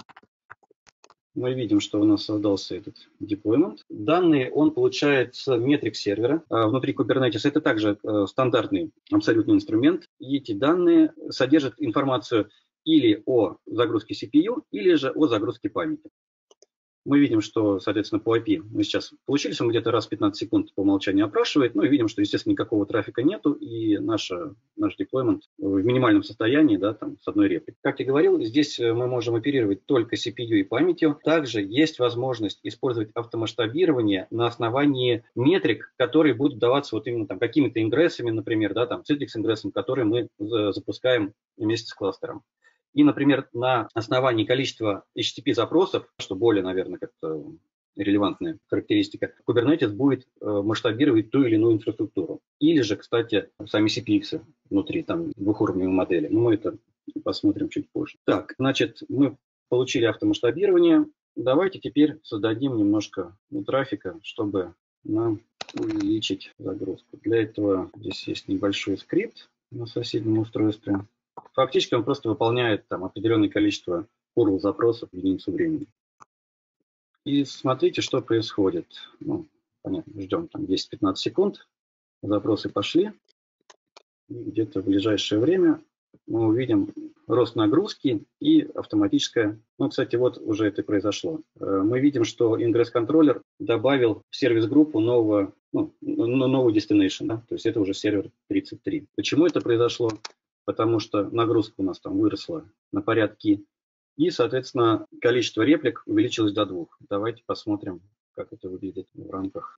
Мы видим, что у нас создался этот deployment. Данные он получает с метрик сервера внутри Kubernetes. Это также стандартный абсолютный инструмент. И эти данные содержат информацию или о загрузке CPU, или же о загрузке памяти. Мы видим, что, соответственно, по IP мы сейчас получились, он где-то раз в 15 секунд по умолчанию опрашивает, и видим, что, естественно, никакого трафика нету, и наш деплоймент в минимальном состоянии, да, там, с одной репликой. Как я говорил, здесь мы можем оперировать только CPU и памятью. Также есть возможность использовать автомасштабирование на основании метрик, которые будут даваться вот именно там какими-то ингрессами, например, да, там, Citrix ингрессом, которые мы запускаем вместе с кластером. И, например, на основании количества HTTP-запросов, что более, наверное, как-то релевантная характеристика, Kubernetes будет масштабировать ту или иную инфраструктуру. Или же, кстати, сами CPX внутри там двухуровневой модели. Но мы это посмотрим чуть позже. Так, значит, мы получили автомасштабирование. Давайте теперь создадим немножко трафика, чтобы нам увеличить загрузку. Для этого здесь есть небольшой скрипт на соседнем устройстве. Фактически он просто выполняет там определенное количество URL запросов в единицу времени. И смотрите, что происходит. Ну, понятно, ждем там 10-15 секунд. Запросы пошли. И где-то в ближайшее время мы увидим рост нагрузки и автоматическое. Ну, кстати, вот уже это произошло. Мы видим, что Ingress-контроллер добавил в сервис-группу новый destination, да? То есть это уже сервер 33. Почему это произошло? Потому что нагрузка у нас там выросла на порядки, и, соответственно, количество реплик увеличилось до 2. Давайте посмотрим, как это выглядит в рамках.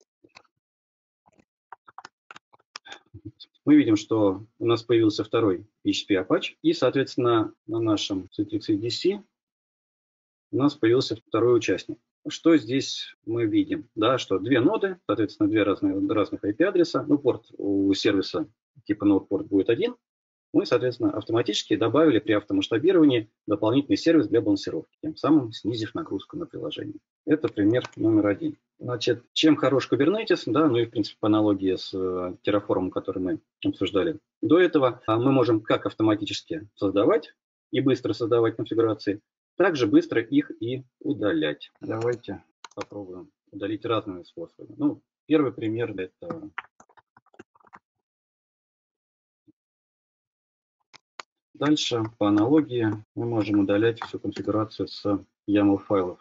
Мы видим, что у нас появился второй PHP Apache, и, соответственно, на нашем Citrix EDC у нас появился второй участник. Что здесь мы видим? Да, что две ноды, соответственно, две разных IP-адреса. Ну, порт у сервиса типа node-порт будет один. Мы, соответственно, автоматически добавили при автомасштабировании дополнительный сервис для балансировки, тем самым снизив нагрузку на приложение. Это пример номер 1. Значит, чем хорош Kubernetes, да, ну и, в принципе, по аналогии с Terraform, который мы обсуждали до этого, мы можем как автоматически создавать и быстро создавать конфигурации, также быстро их и удалять. Давайте попробуем удалить разными способами. Ну, первый пример – это... Дальше, по аналогии, мы можем удалять всю конфигурацию с YAML файлов.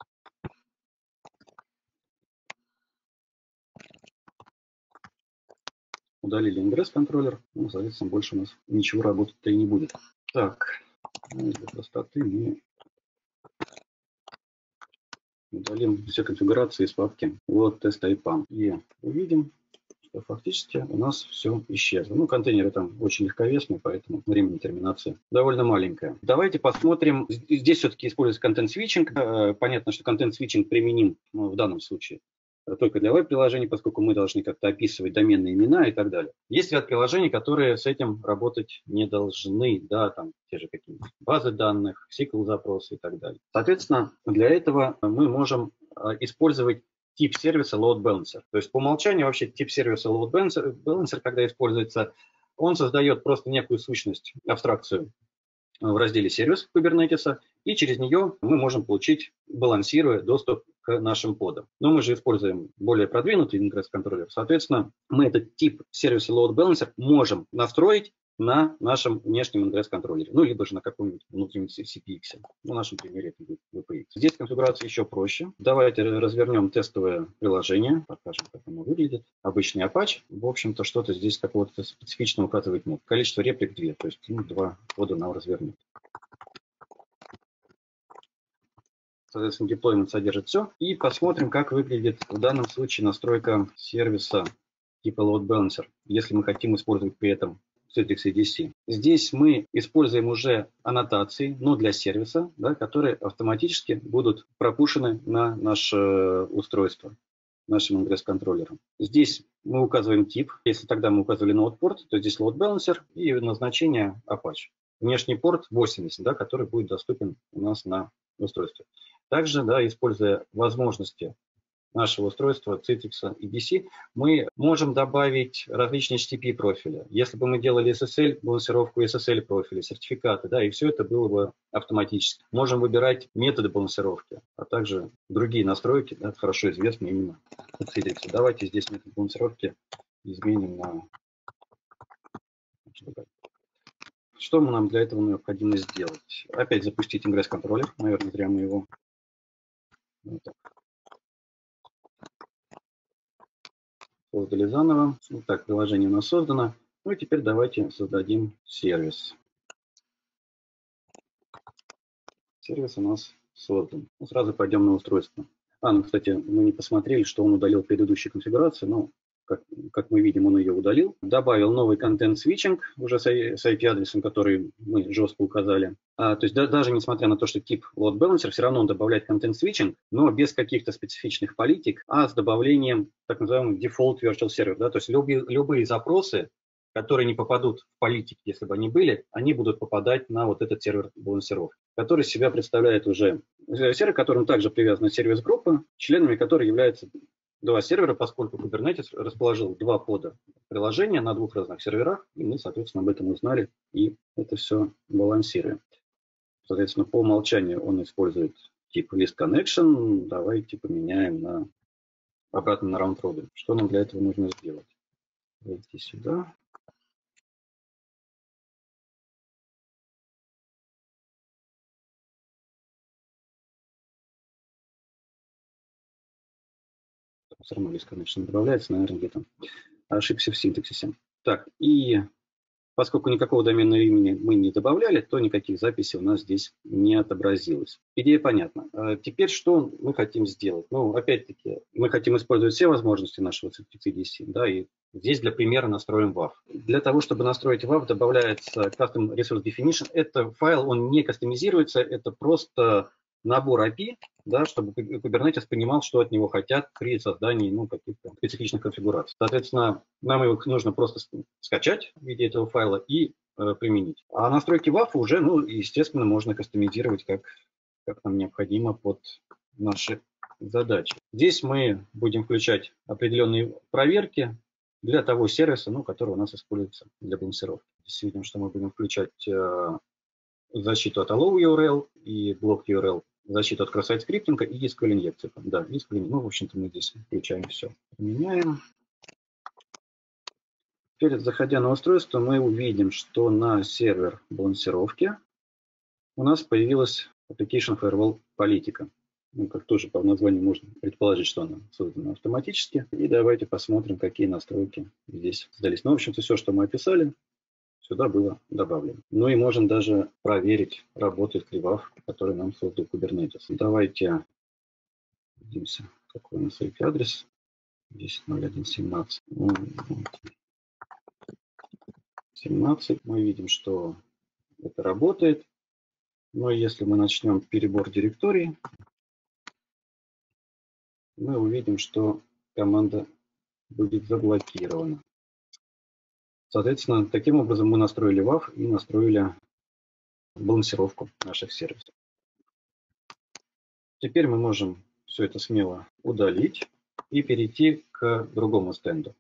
Удалили Ingress-контроллер, ну, соответственно, больше у нас ничего работать-то и не будет. Так, для простоты мы удалим все конфигурации из папки вот test.ipam. И увидим, что фактически у нас все исчезло. Ну, контейнеры там очень легковесные, поэтому время терминации довольно маленькое. Давайте посмотрим. Здесь все-таки используется контент-свитчинг. Понятно, что контент-свитчинг применим в данном случае только для веб-приложений, поскольку мы должны как-то описывать доменные имена и так далее. Есть ряд приложений, которые с этим работать не должны, да, там те же какие-нибудь базы данных, SQL-запросы и так далее. Соответственно, для этого мы можем использовать тип сервиса Load Balancer. То есть по умолчанию вообще тип сервиса Load Balancer, когда используется, он создает просто некую сущность, абстракцию в разделе сервис Kubernetes, и через нее мы можем получить, балансируя, доступ к нашим подам. Но мы же используем более продвинутый Ingress-контроллер. Соответственно, мы этот тип сервиса Load Balancer можем настроить на нашем внешнем Ingress-контроллере, ну, либо же на каком-нибудь внутреннем CPX. В нашем примере это будет VPX. Здесь конфигурация еще проще. Давайте развернем тестовое приложение, покажем, как оно выглядит. Обычный Apache. В общем-то, что-то здесь такого-то специфичного указывать нет. Количество реплик 2, то есть 2 кода нам развернет. Соответственно, деплоймент содержит все. И посмотрим, как выглядит в данном случае настройка сервиса типа Load Balancer, если мы хотим использовать при этом Citrix EDC. Здесь мы используем уже аннотации, но для сервиса, да, которые автоматически будут пропушены на наше устройство, нашим Ingress-контроллером. Здесь мы указываем тип. Если тогда мы указывали node-порт, то здесь Load Balancer и назначение Apache. Внешний порт 80, да, который будет доступен у нас на устройстве. Также, да, используя возможности нашего устройства Citrix EDC, мы можем добавить различные HTTP-профили. Если бы мы делали SSL, балансировку SSL-профиля, сертификаты, да, и все это было бы автоматически. Можем выбирать методы балансировки, а также другие настройки, да, хорошо известны именно в Citrix. Давайте здесь метод балансировки изменим на... Что нам для этого необходимо сделать? Опять запустить Ingress-контроллер. Наверное, зря мы его... Вот так. Создали заново. Вот так, приложение у нас создано. Ну и теперь давайте создадим сервис. Сервис у нас создан. Ну, сразу пойдем на устройство. Ну, кстати, мы не посмотрели, что он удалил предыдущую конфигурацию, но как мы видим, он ее удалил. Добавил новый контент-свитчинг уже с IP-адресом, который мы жестко указали. То есть даже несмотря на то, что тип Load Balancer, все равно он добавляет контент-свитчинг, но без каких-то специфичных политик, а с добавлением так называемого Default Virtual Server. Да? То есть любые запросы которые не попадут в политики, если бы они были, они будут попадать на вот этот сервер балансировки, который себя представляет уже сервер, к которому также привязана сервис-группа, членами которой являются два сервера, поскольку Kubernetes расположил два пода приложения на двух разных серверах, и мы, соответственно, об этом узнали, и это все балансируем. Соответственно, по умолчанию он использует тип list connection. Давайте поменяем обратно на round robin. Что нам для этого нужно сделать? Зайти сюда. Все равно list connection добавляется, наверное, где-то ошибся в синтаксисе. Так, и поскольку никакого доменного имени мы не добавляли, то никаких записей у нас здесь не отобразилось. Идея понятна. Теперь что мы хотим сделать? Ну, опять-таки, мы хотим использовать все возможности нашего Citrix EDC, да, и здесь для примера настроим WAF. Для того, чтобы настроить WAF, добавляется Custom Resource Definition. Это файл, он не кастомизируется, это просто набор API, да, чтобы Kubernetes понимал, что от него хотят при создании каких-то специфичных конфигураций. Соответственно, нам их нужно просто скачать в виде этого файла и применить. А настройки WAF уже, естественно, можно кастомизировать, как нам необходимо под наши задачи. Здесь мы будем включать определенные проверки для того сервиса, который у нас используется для балансировки. Здесь видим, что мы будем включать защиту от allow URL и блок URL, защиту от cross-site скриптинга и SQL инъекцию. Да, SQL, в общем-то, мы здесь включаем все. Применяем. Теперь, заходя на устройство, мы увидим, что на сервер балансировки у нас появилась Application Firewall политика. Как тоже по названию можно предположить, что она создана автоматически. И давайте посмотрим, какие настройки здесь сдались. В общем-то, все, что мы описали, сюда было добавлено. И можем даже проверить, работает ли WAF, который нам создал Kubernetes. Давайте увидимся, какой у нас IP-адрес. 10.01.17. 17. Мы видим, что это работает. Но если мы начнем перебор директорий, мы увидим, что команда будет заблокирована. Соответственно, таким образом мы настроили WAF и настроили балансировку наших сервисов. Теперь мы можем все это смело удалить и перейти к другому стенду.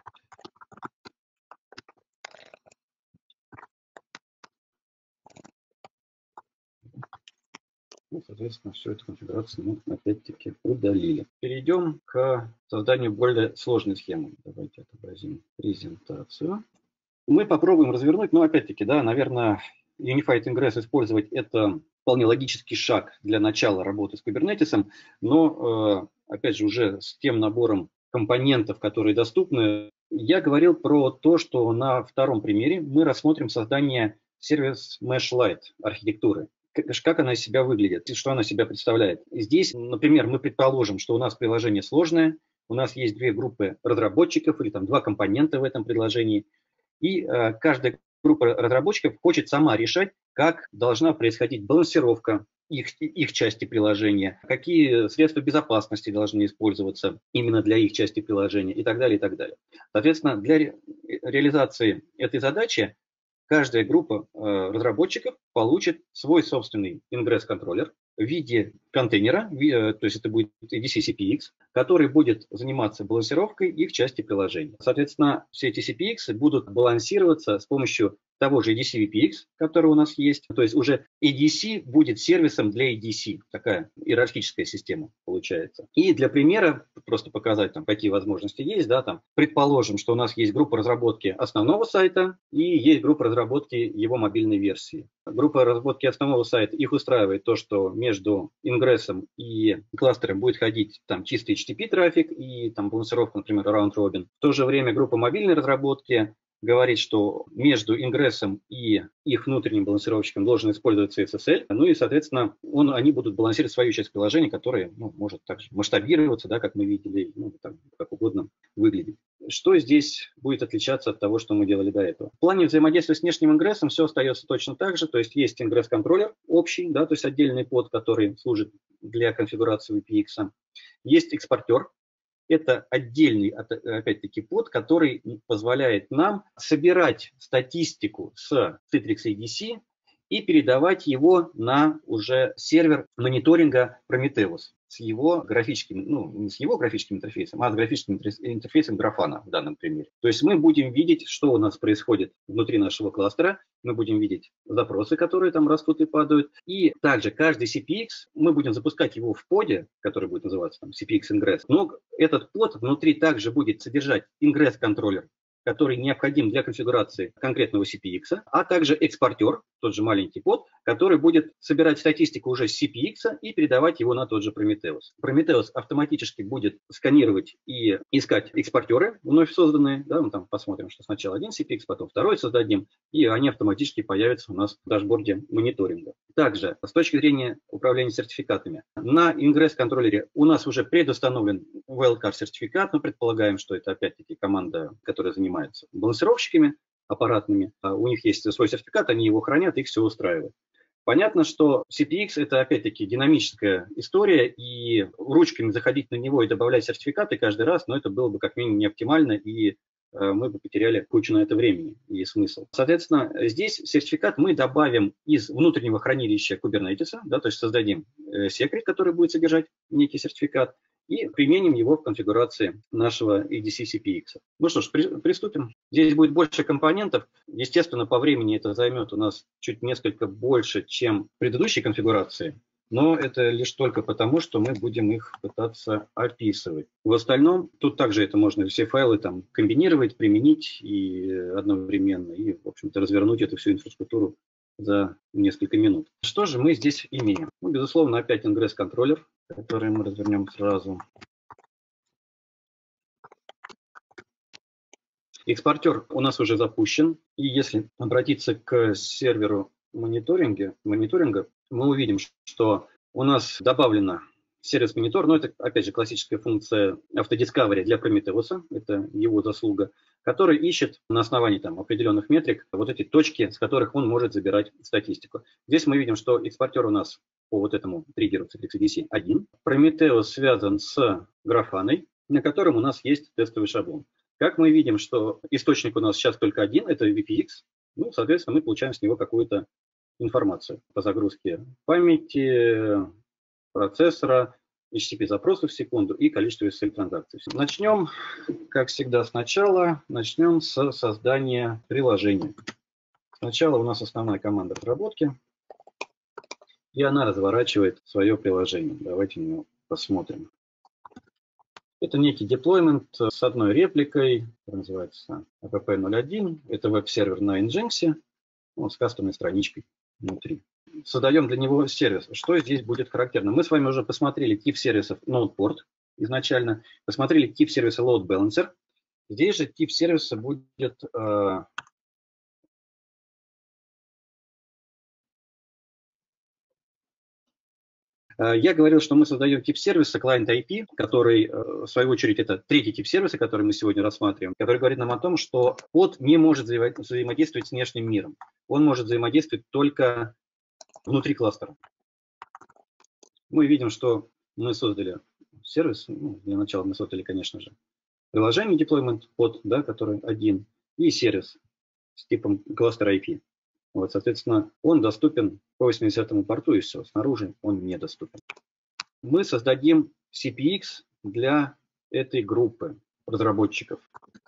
Соответственно, всю эту конфигурацию мы опять-таки удалили. Перейдем к созданию более сложной схемы. Давайте отобразим презентацию. Мы попробуем развернуть, но опять-таки, да, наверное, Unified Ingress использовать это вполне логический шаг для начала работы с Kubernetes, но, опять же, уже с тем набором компонентов, которые доступны. Я говорил про то, что на втором примере мы рассмотрим создание сервис Mesh Lite архитектуры. Как она из себя выглядит, что она себя представляет. Здесь, например, мы предположим, что у нас приложение сложное, у нас есть две группы разработчиков или два компонента в этом приложении, и каждая группа разработчиков хочет сама решать, как должна происходить балансировка их части приложения, какие средства безопасности должны использоваться именно для их части приложения и так далее, и так далее. Соответственно, для реализации этой задачи каждая группа разработчиков получит свой собственный ингресс-контроллер в виде контейнера, то есть это будет EDC CPX, который будет заниматься балансировкой их части приложения. Соответственно, все эти CPX будут балансироваться с помощью того же EDC VPX, который у нас есть. То есть уже EDC будет сервисом для EDC. Такая иерархическая система получается. И для примера, просто показать, какие возможности есть. Да, предположим, что у нас есть группа разработки основного сайта и есть группа разработки его мобильной версии. Группа разработки основного сайта, их устраивает то, что между ингрессом и кластером будет ходить чистый HTTP трафик и балансировка, например, round robin. В то же время группа мобильной разработки говорит, что между ингрессом и их внутренним балансировщиком должен использоваться SSL. И, соответственно, они будут балансировать свою часть приложения, которая может также масштабироваться, да, как мы видели, как угодно выглядеть. Что здесь будет отличаться от того, что мы делали до этого? В плане взаимодействия с внешним ингрессом все остается точно так же. То есть ингресс-контроллер общий, да, то есть отдельный под, который служит для конфигурации VPX. Есть экспортер, Это отдельный, опять-таки, под, который позволяет нам собирать статистику с Citrix ADC и передавать его на уже сервер мониторинга Prometheus с его графическим, ну, не с его графическим интерфейсом, а с графическим интерфейсом Grafana в данном примере. То есть мы будем видеть, что у нас происходит внутри нашего кластера, мы будем видеть запросы, которые там растут и падают, и также каждый CPX, мы будем запускать его в поде, который будет называться там CPX Ingress, но этот под внутри также будет содержать Ingress-контроллер, который необходим для конфигурации конкретного CPX, а также экспортер, тот же маленький под, который будет собирать статистику уже с CPX и передавать его на тот же Prometheus. Prometheus автоматически будет сканировать и искать экспортеры, вновь созданные. Да, мы там посмотрим, что сначала один CPX, потом второй создадим, и они автоматически появятся у нас в дашборде мониторинга. Также, с точки зрения управления сертификатами, на Ingress-контроллере у нас уже предустановлен wildcard-сертификат, мы предполагаем, что это опять-таки команда, которая занимается балансировщиками аппаратными. У них есть свой сертификат, они его хранят, их все устраивает. Понятно, что CPX это опять-таки динамическая история, и ручками заходить на него и добавлять сертификаты каждый раз, но это было бы как минимум не оптимально, и мы бы потеряли кучу на это времени и смысл. Соответственно, здесь сертификат мы добавим из внутреннего хранилища Kubernetes, да, то есть создадим секрет, который будет содержать некий сертификат, и применим его в конфигурации нашего ADC CPX. Ну что ж, приступим. Здесь будет больше компонентов. Естественно, по времени это займет у нас чуть несколько больше, чем в предыдущей конфигурации. Но это лишь только потому, что мы будем их пытаться описывать. В остальном, тут также это можно все файлы там комбинировать, применить и одновременно, и, в общем-то, развернуть эту всю инфраструктуру за несколько минут. Что же мы здесь имеем? Ну, безусловно, опять Ingress-контроллер, который мы развернем сразу. Экспортер у нас уже запущен. И если обратиться к серверу мониторинга, мы увидим, что у нас добавлено сервис-монитор, но это, опять же, классическая функция автодискавери для Prometheus, это его заслуга, который ищет на основании там определенных метрик вот эти точки, с которых он может забирать статистику. Здесь мы видим, что экспортер у нас по вот этому триггеру Citrix ADC 1. Prometheus связан с Grafana, на котором у нас есть тестовый шаблон. Как мы видим, что источник у нас сейчас только один, это VPX, ну, соответственно, мы получаем с него какую-то информацию по загрузке памяти, процессора, HTTP-запросов в секунду и количество SSL-транзакций. Начнем, как всегда, сначала. Начнем с создания приложения. Сначала у нас основная команда разработки, и она разворачивает свое приложение. Давайте на него посмотрим. Это некий деплоймент с одной репликой, называется app01. Это веб-сервер на Nginx, с кастомной страничкой внутри. Создаем для него сервис. Что здесь будет характерно? Мы с вами уже посмотрели тип сервисов NodePort изначально, посмотрели тип сервиса Load Balancer. Здесь же тип сервиса будет я говорил, что мы создаем тип сервиса Client IP, который, в свою очередь, это третий тип сервиса, который мы сегодня рассматриваем, который говорит нам о том, что под не может взаимодействовать с внешним миром. Он может взаимодействовать только внутри кластера. Мы видим, что мы создали сервис. Ну, для начала мы создали, конечно же, приложение deployment под, да, который один, и сервис с типом кластера IP. Вот, соответственно, он доступен по 80-му порту, и все. Снаружи он недоступен. Мы создадим CPX для этой группы разработчиков.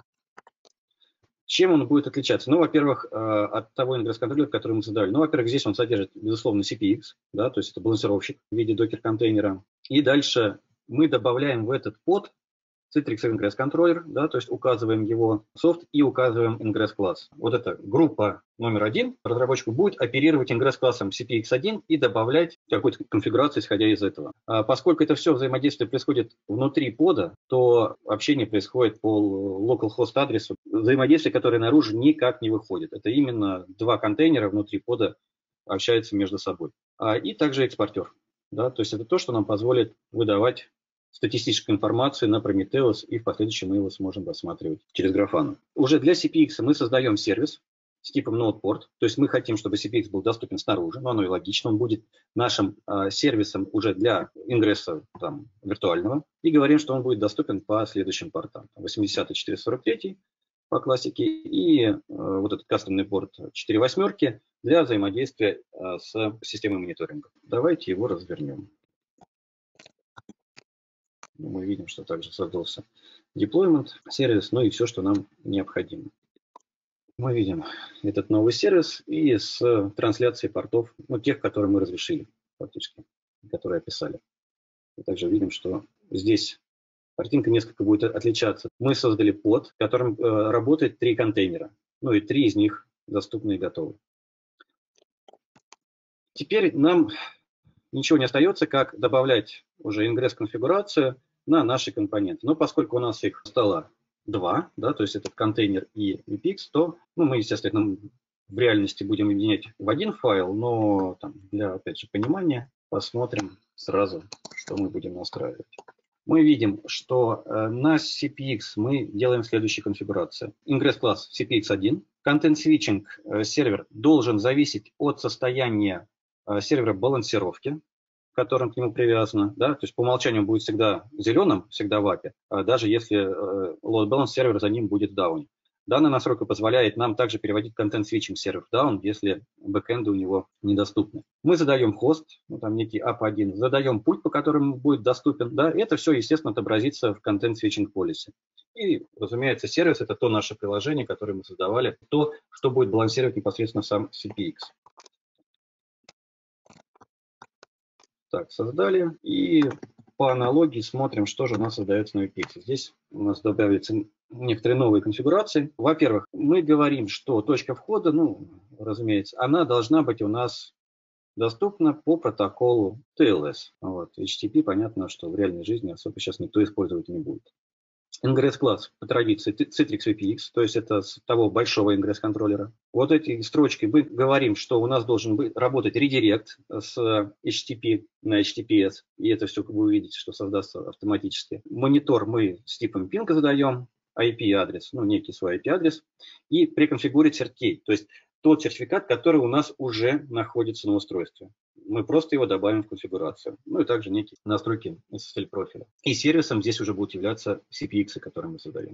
Чем он будет отличаться? Ну, во-первых, от того Ingress-контроллера, который мы создали. Ну, во-первых, здесь он содержит, безусловно, CPX, да, то есть это балансировщик в виде докер-контейнера. И дальше мы добавляем в этот под Citrix Ingress Controller, да, то есть указываем его софт и указываем Ingress класс. Вот эта группа номер 1 разработчику будет оперировать Ingress классом CPX1 и добавлять какую-то конфигурацию, исходя из этого. Поскольку это все взаимодействие происходит внутри пода, то общение происходит по localhost адресу. Взаимодействие, которое наружу никак не выходит. Это именно два контейнера внутри пода общаются между собой. И также экспортер. Да, то есть это то, что нам позволит выдавать статистическую информацию на Prometheus, и в последующем мы его сможем рассматривать через Grafana. Уже для CPX мы создаем сервис. с типом Node-Port. То есть мы хотим, чтобы CPX был доступен снаружи, но оно и логично. Он будет нашим сервисом уже для ингресса там, виртуального. И говорим, что он будет доступен по следующим портам. 80 и 443 по классике и вот этот кастомный порт 4 восьмерки для взаимодействия с системой мониторинга. Давайте его развернем. Мы видим, что также создался deployment сервис, ну и все, что нам необходимо. Мы видим этот новый сервис и с трансляцией портов, ну, тех, которые мы разрешили, фактически, которые описали. И также видим, что здесь картинка несколько будет отличаться. Мы создали под, в котором работает 3 контейнера, ну и 3 из них доступны и готовы. Теперь нам ничего не остается, как добавлять уже ингресс-конфигурацию на наши компоненты. Но поскольку у нас их стало 2, да, то есть этот контейнер и VPX, то мы, естественно, в реальности будем объединять в один файл, но там, для, опять же, понимания посмотрим сразу, что мы будем настраивать. Мы видим, что на CPX мы делаем следующую конфигурацию. Ingress-класс CPX1. Content-switching сервер должен зависеть от состояния сервера балансировки, которым к нему привязано, да, то есть по умолчанию будет всегда зеленым, всегда в API, даже если load balance сервер за ним будет в дауне. Данная настройка позволяет нам также переводить content switching сервер в даун, если бэкэнды у него недоступны. Мы задаем хост, там некий AP1, задаем путь, по которому будет доступен, да, и это все, естественно, отобразится в content switching policy. И, разумеется, сервис – это то наше приложение, которое мы создавали, то, что будет балансировать непосредственно сам CPX. Так, создали. И по аналогии смотрим, что же у нас создается на VPX. Здесь у нас добавятся некоторые новые конфигурации. Во-первых, мы говорим, что точка входа, разумеется, она должна быть у нас доступна по протоколу TLS. Вот. HTTP, понятно, что в реальной жизни особо сейчас никто использовать не будет. Ingress-класс по традиции Citrix VPX, то есть это с того большого Ingress-контроллера. Вот эти строчки мы говорим, что у нас должен работать редирект с HTTP на HTTPS, и это все вы увидите, что создастся автоматически. Монитор мы с типом ping задаем, IP-адрес, некий свой IP-адрес, и преконфигурить CertKey, то есть тот сертификат, который у нас уже находится на устройстве. Мы просто его добавим в конфигурацию. И также некие настройки SSL-профиля. И сервисом здесь уже будут являться CPX, которые мы создаем.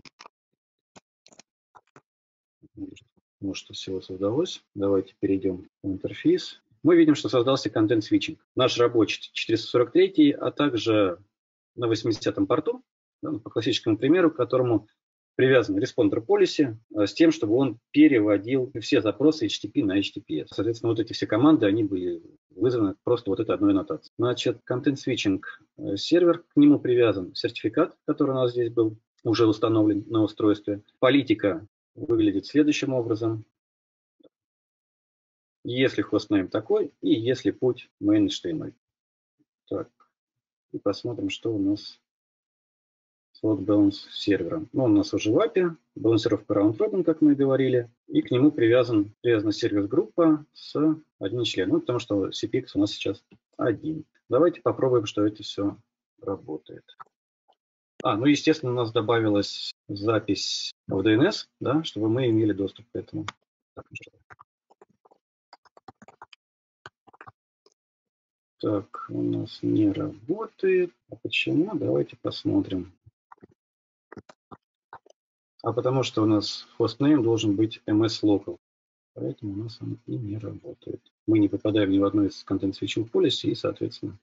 Что всего создалось. Давайте перейдем в интерфейс. Мы видим, что создался контент-свитчинг. Наш рабочий 443, а также на 80-м порту, по классическому примеру, к которому привязан responder policy с тем, чтобы он переводил все запросы HTTP на HTTPS. Соответственно, вот эти все команды, они были вызваны просто вот этой одной аннотацией. Значит, content switching сервер, к нему привязан сертификат, который у нас здесь был уже установлен на устройстве. Политика выглядит следующим образом. Если хостнейм такой, и если путь main.html. Так, и посмотрим, что у нас load balance сервера. У нас уже в API, балансировка round-robin, как мы и говорили, и к нему привязана сервис-группа с одним членом, потому что CPX у нас сейчас один. Давайте попробуем, что это все работает. Естественно, у нас добавилась запись в DNS, да, чтобы мы имели доступ к этому. Так, у нас не работает. А почему? Давайте посмотрим. Потому что у нас hostname должен быть MS-local. Поэтому у нас он и не работает. Мы не попадаем ни в одно из контент-свитчинг policy и, соответственно,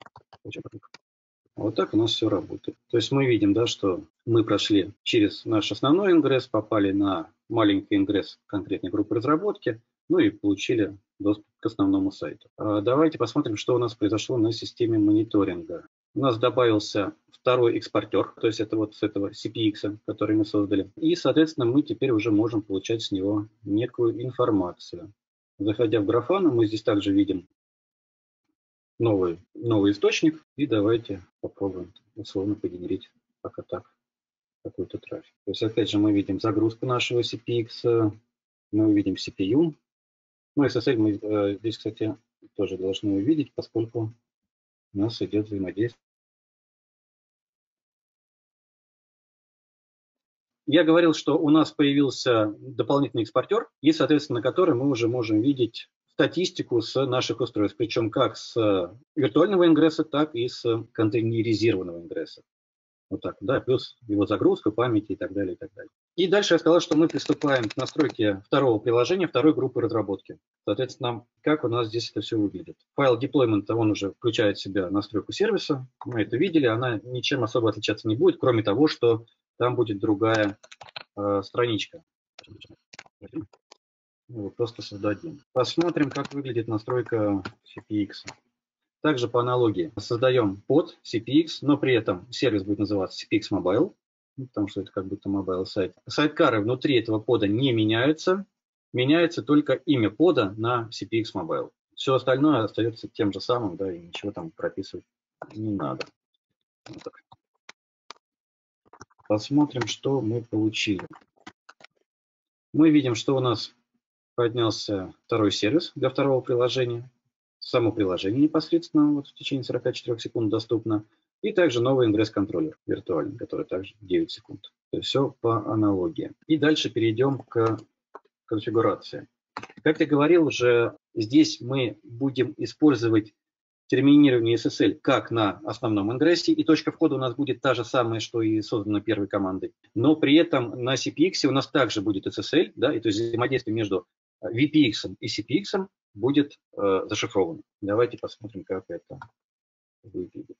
вот так у нас все работает. То есть мы видим, да, что мы прошли через наш основной ингресс, попали на маленький ингресс конкретной группы разработки, и получили доступ к основному сайту. Давайте посмотрим, что у нас произошло на системе мониторинга. У нас добавился второй экспортер, то есть это вот с этого CPX, который мы создали. И, соответственно, мы теперь уже можем получать с него некую информацию. Заходя в Grafana, мы здесь также видим новый источник. И давайте попробуем условно погенерить пока так какой-то трафик. То есть, опять же, мы видим загрузку нашего CPX, мы увидим CPU. SSL мы здесь, кстати, тоже должны увидеть, поскольку у нас идет взаимодействие. Я говорил, что у нас появился дополнительный экспортер, и, соответственно, на который мы уже можем видеть статистику с наших устройств, причем как с виртуального ингресса, так и с контейнеризированного ингресса. Вот так, да, плюс его загрузка, памяти и так далее, и так далее. И дальше я сказал, что мы приступаем к настройке второго приложения, второй группы разработки. Соответственно, как у нас здесь это все выглядит. Файл deployment, он уже включает в себя настройку сервиса. Мы это видели, она ничем особо отличаться не будет, кроме того, что там будет другая страничка. Просто создадим. Посмотрим, как выглядит настройка CPX. Также по аналогии создаем под CPX, но при этом сервис будет называться CPX Mobile, потому что это как будто mobile сайт. Сайдкары внутри этого пода не меняются, меняется только имя пода на CPX Mobile. Все остальное остается тем же самым, да, и ничего там прописывать не надо. Вот так. Посмотрим, что мы получили. Мы видим, что у нас поднялся второй сервис для второго приложения. Само приложение непосредственно вот в течение 44 секунд доступно. И также новый ингресс-контроллер виртуальный, который также 9 секунд. То есть все по аналогии. И дальше перейдем к конфигурации. Как я говорил уже, здесь мы будем использовать терминирование SSL как на основном ингрессе, и точка входа у нас будет та же самая, что и создана первой командой. Но при этом на CPX у нас также будет SSL, да, и то есть взаимодействие между VPX и CPX будет зашифровано. Давайте посмотрим, как это выглядит.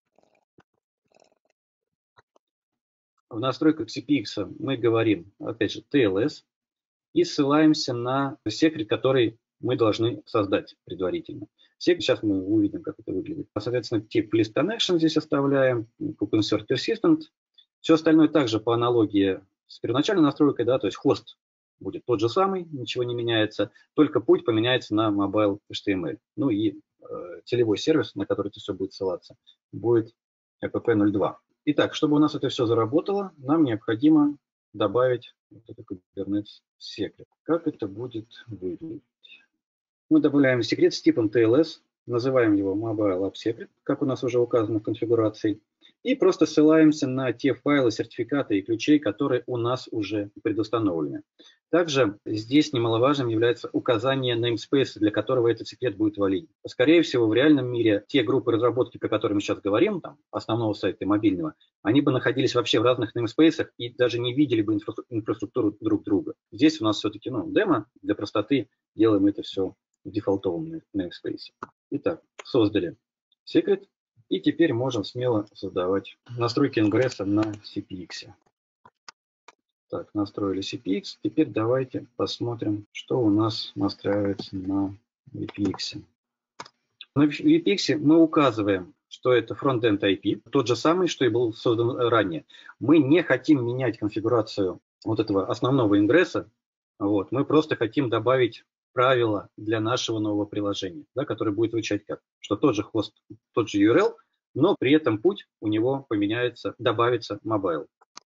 В настройках CPX мы говорим, опять же, TLS, и ссылаемся на секрет, который мы должны создать предварительно. Сейчас мы увидим, как это выглядит. Соответственно, тип list connection здесь оставляем, insert persistent. Все остальное также по аналогии с первоначальной настройкой, да, то есть хост будет тот же самый, ничего не меняется, только путь поменяется на mobile HTML. Ну и целевой сервис, на который это все будет ссылаться, будет app02. Итак, чтобы у нас это все заработало, нам необходимо добавить вот этот Kubernetes секрет. Как это будет выглядеть? Мы добавляем секрет с типом TLS, называем его Mobile App Secret, как у нас уже указано в конфигурации, и просто ссылаемся на те файлы, сертификаты и ключей, которые у нас уже предустановлены. Также здесь немаловажным является указание namespace, для которого этот секрет будет валиден. Скорее всего, в реальном мире те группы разработки, про которые мы сейчас говорим, там, основного сайта и мобильного, они бы находились вообще в разных namespace'ах и даже не видели бы инфраструктуру друг друга. Здесь у нас все-таки демо, для простоты делаем это все в дефолтовом namespace. Итак, создали секрет. И теперь можем смело создавать настройки ингресса на CPX. Так, настроили CPX. Теперь давайте посмотрим, что у нас настраивается на VPX. На VPX мы указываем, что это Frontend IP, тот же самый, что и был создан ранее. Мы не хотим менять конфигурацию вот этого основного ингресса. Мы просто хотим добавить правила для нашего нового приложения, да, которое будет звучать как, что тот же хост, тот же URL, но при этом путь у него поменяется, добавится mobile.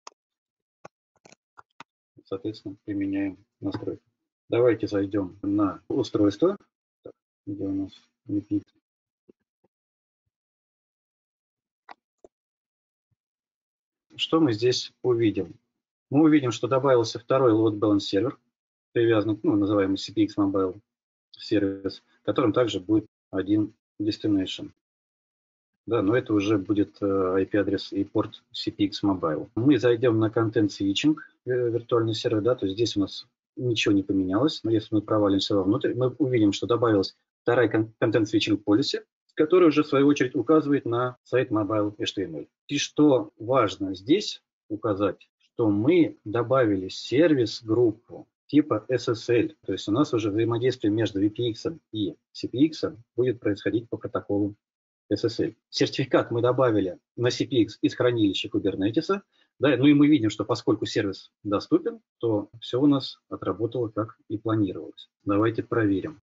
Соответственно, применяем настройки. Давайте зайдем на устройство, где у нас VPX. Что мы здесь увидим? Мы увидим, что добавился второй load balance сервер, привязанный, называемый CPX Mobile сервис, которым также будет один destination. Да, но это уже будет IP-адрес и порт CPX Mobile. Мы зайдем на Content Switching, виртуальный сервер, да, то есть здесь у нас ничего не поменялось, но если мы провалимся вовнутрь, мы увидим, что добавилась вторая Content Switching Policy, которая уже в свою очередь указывает на сайт Mobile HTML. И что важно здесь указать, что мы добавили сервис-группу типа SSL, то есть у нас уже взаимодействие между VPX и CPX будет происходить по протоколу SSL. Сертификат мы добавили на CPX из хранилища Kubernetes, да, и мы видим, что поскольку сервис доступен, то все у нас отработало как и планировалось. Давайте проверим.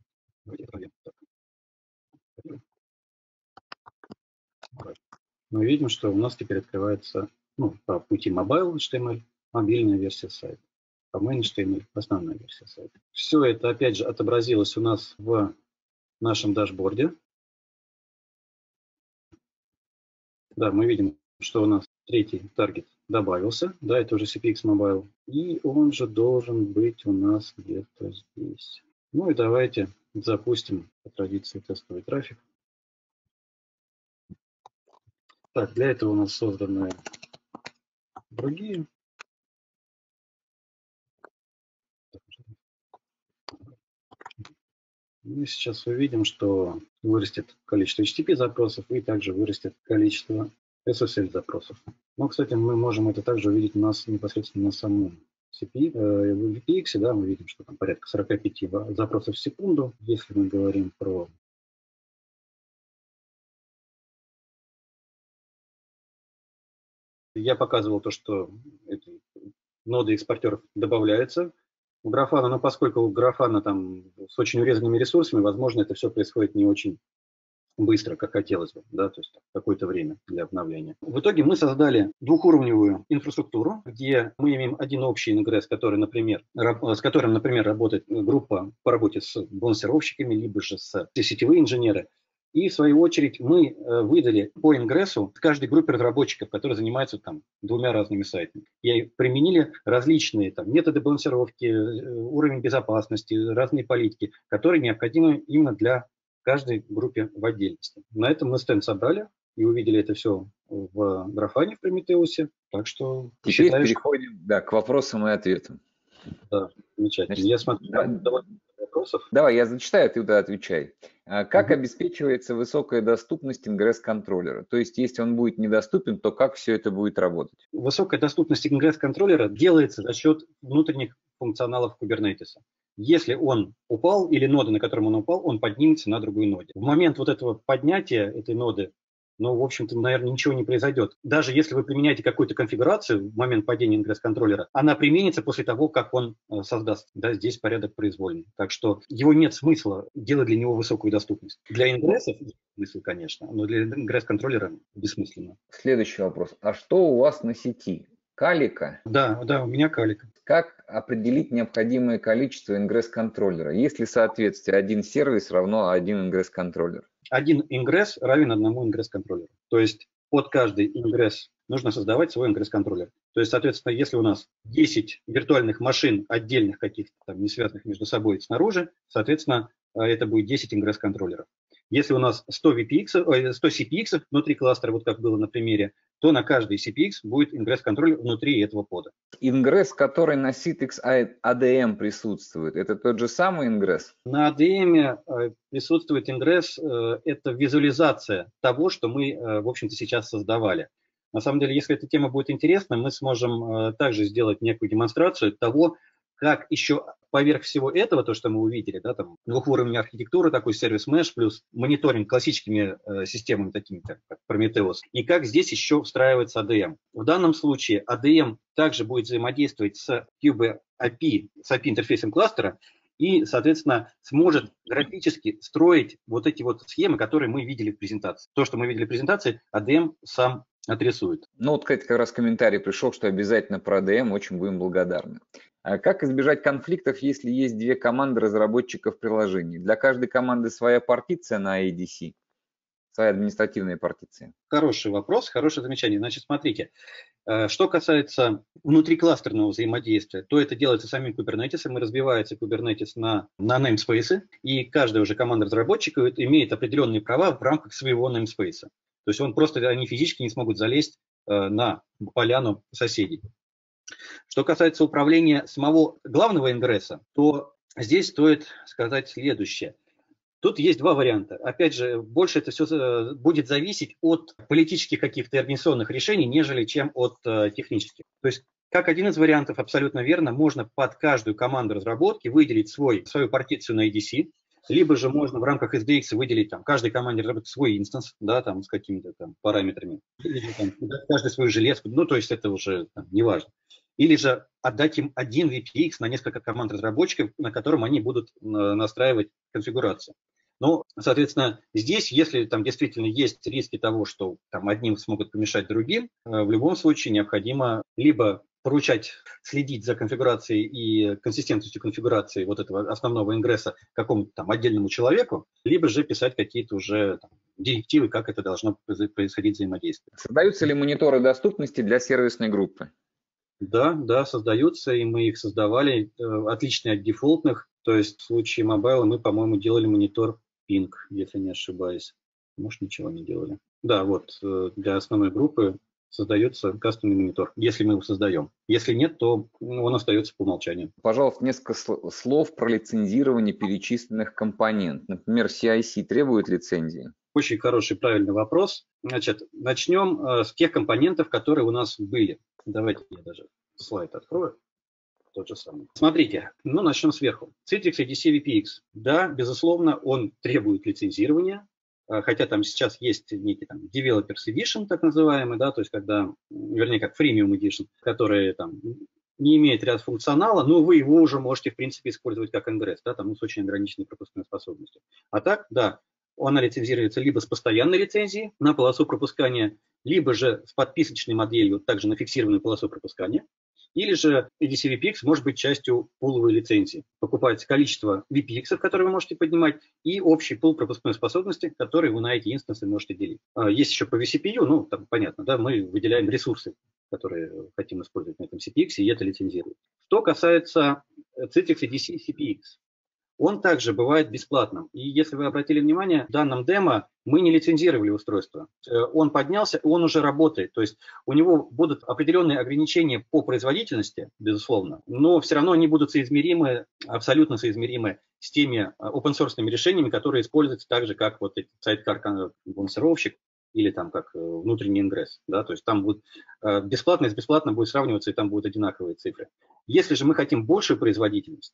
Мы видим, что у нас теперь открывается по пути Mobile HTML мобильная версия сайта, по Main HTML основная версия сайта. Все это опять же отобразилось у нас в нашем дашборде. Да, мы видим, что у нас третий таргет добавился, да, это уже CPX Mobile, и он же должен быть у нас где-то здесь. Ну и давайте запустим по традиции тестовый трафик. Так, для этого у нас созданы другие. Мы сейчас увидим, что вырастет количество HTTP запросов и также вырастет количество SSL запросов. Но, кстати, мы можем это также увидеть у нас непосредственно на самом CPI, в VPX, да, мы видим, что там порядка 45 запросов в секунду. Если мы говорим про я показывал то, что ноды экспортеров добавляются в Grafana, но поскольку у Grafana там с очень урезанными ресурсами, возможно, это все происходит не очень быстро, как хотелось бы, да, то есть какое-то время для обновления. В итоге мы создали двухуровневую инфраструктуру, где мы имеем один общий ингресс, который, например, с которым, например, работает группа по работе с балансировщиками, либо же с сетевые инженеры. И, в свою очередь, мы выдали по ингрессу каждой группе разработчиков, которые занимаются там двумя разными сайтами. И применили различные там методы балансировки, уровень безопасности, разные политики, которые необходимы именно для каждой группе в отдельности. На этом мы стенд собрали и увидели это все в Grafana, в Прометеусе. Так что теперь переходим к вопросам и ответам. Да, замечательно. Значит, я смотрю, довольно вопросов. Давай, я зачитаю, ты туда отвечай. Как обеспечивается высокая доступность ингресс-контроллера? То есть, если он будет недоступен, то как все это будет работать? Высокая доступность ингресс-контроллера делается за счет внутренних функционалов Kubernetes. Если он упал, или нода, на котором он упал, он поднимется на другой ноде. В момент вот этого поднятия этой ноды, ну, в общем-то, наверное, ничего не произойдет. Даже если вы применяете какую-то конфигурацию в момент падения ингресс-контроллера, она применится после того, как он создаст. Да, здесь порядок произвольный. Так что его нет смысла делать для него высокую доступность. Для ингрессов смысл, конечно, но для ингресс-контроллера бессмысленно. Следующий вопрос. А что у вас на сети? Калика? Да, у меня калика. Как определить необходимое количество ингресс-контроллера, если соответствие один сервис равно один ингресс-контроллер? Один ингресс равен одному ингресс-контроллеру. То есть под каждый ингресс нужно создавать свой ингресс-контроллер. То есть, соответственно, если у нас 10 виртуальных машин отдельных каких-то там не связанных между собой снаружи, соответственно, это будет 10 ингресс-контроллеров. Если у нас 100 CPX внутри кластера, вот как было на примере, то на каждый CPX будет ингресс-контроллер внутри этого пода. Ингресс, который на Citrix ADM присутствует, это тот же самый ингресс? На ADM присутствует ингресс, это визуализация того, что мы, в общем-то, сейчас создавали. На самом деле, если эта тема будет интересна, мы сможем также сделать некую демонстрацию того, как еще поверх всего этого, то, что мы увидели, да, там двухуровневая архитектура, такой сервис Mesh, плюс мониторинг классическими системами, такими как Prometheus, и как здесь еще встраивается ADM. В данном случае ADM также будет взаимодействовать с Cube API, с API-интерфейсом кластера, и, соответственно, сможет графически строить вот эти вот схемы, которые мы видели в презентации. То, что мы видели в презентации, ADM сам отрисует. Ну вот, кстати, как раз комментарий пришел, что обязательно про ADM, очень будем благодарны. А как избежать конфликтов, если есть две команды разработчиков приложений? Для каждой команды своя партиция на ADC, своя административная партиция. Хороший вопрос, хорошее замечание. Значит, смотрите, что касается внутрикластерного взаимодействия, то это делается самим Kubernetes, и разбивается Kubernetes на namespace, и каждая уже команда разработчика имеет определенные права в рамках своего namespace. То есть они физически не смогут залезть на поляну соседей. Что касается управления самого главного ингресса, то здесь стоит сказать следующее. Тут есть два варианта. Опять же, больше это все будет зависеть от политических каких-то организационных решений, нежели чем от технических. То есть, как один из вариантов, абсолютно верно, можно под каждую команду разработки выделить свою партицию на ADC, либо же можно в рамках SDX выделить там, каждой команде разработки свой инстанс, да, там, с какими-то там параметрами, или же там, каждый свою железку, ну, то есть это уже не важно. Или же отдать им один VPX на несколько команд разработчиков, на котором они будут настраивать конфигурацию. Ну, соответственно, здесь, если там действительно есть риски того, что там одним смогут помешать другим, в любом случае необходимо либо поручать следить за конфигурацией и консистентностью конфигурации вот этого основного ингресса какому-то там отдельному человеку, либо же писать какие-то уже там директивы, как это должно происходить взаимодействие. Создаются ли мониторы доступности для сервисной группы? Да, создаются, и мы их создавали, отличные от дефолтных. То есть в случае мобайла мы, по-моему, делали монитор Ping, если не ошибаюсь. Может, ничего не делали. Да, вот для основной группы создается кастомный монитор, если мы его создаем. Если нет, то он остается по умолчанию. Пожалуйста, несколько слов про лицензирование перечисленных компонентов. Например, CIC требует лицензии? Очень хороший, правильный вопрос. Значит, начнем с тех компонентов, которые у нас были. Давайте я даже слайд открою. Тот же самый. Смотрите, начнем сверху. Citrix ADC VPX. Да, безусловно, он требует лицензирования. Хотя там сейчас есть некий там Developers Edition, так называемый, да, то есть когда, вернее, как Freemium Edition, который там не имеет ряд функционала, но вы его уже можете, в принципе, использовать как Ingress, да, там с очень ограниченной пропускной способностью. А так, да, она лицензируется либо с постоянной лицензией на полосу пропускания, либо же с подписочной моделью, также на фиксированную полосу пропускания. Или же ADC VPX может быть частью пуловой лицензии. Покупается количество VPX, которые вы можете поднимать, и общий пул пропускной способности, который вы на эти инстансы можете делить. Есть еще по vCPU, там понятно, да, мы выделяем ресурсы, которые хотим использовать на этом CPX, и это лицензирует. Что касается Citrix ADC CPX, он также бывает бесплатным. И если вы обратили внимание, в данном демо мы не лицензировали устройство. Он поднялся, он уже работает. То есть у него будут определенные ограничения по производительности, безусловно, но все равно они будут соизмеримы, абсолютно соизмеримы с теми open-source решениями, которые используются так же, как вот этот сайткар-балансировщик или там как внутренний ингресс. Да? То есть там будет бесплатно с бесплатным будет сравниваться, и там будут одинаковые цифры. Если же мы хотим большую производительность,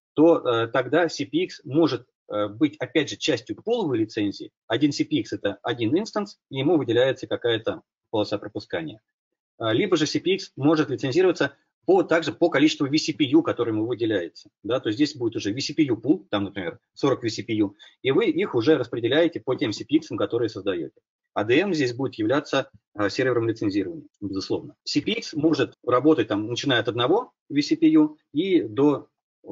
то тогда CPX может быть, опять же, частью пуловой лицензии. Один CPX – это один инстанс, и ему выделяется какая-то полоса пропускания. Либо же CPX может лицензироваться также по количеству vCPU, который ему выделяется. Да, то есть здесь будет уже vCPU pool, там, например, 40 vCPU, и вы их уже распределяете по тем CPX, которые создаете. ADM здесь будет являться сервером лицензирования, безусловно. CPX может работать, там, начиная от одного vCPU и до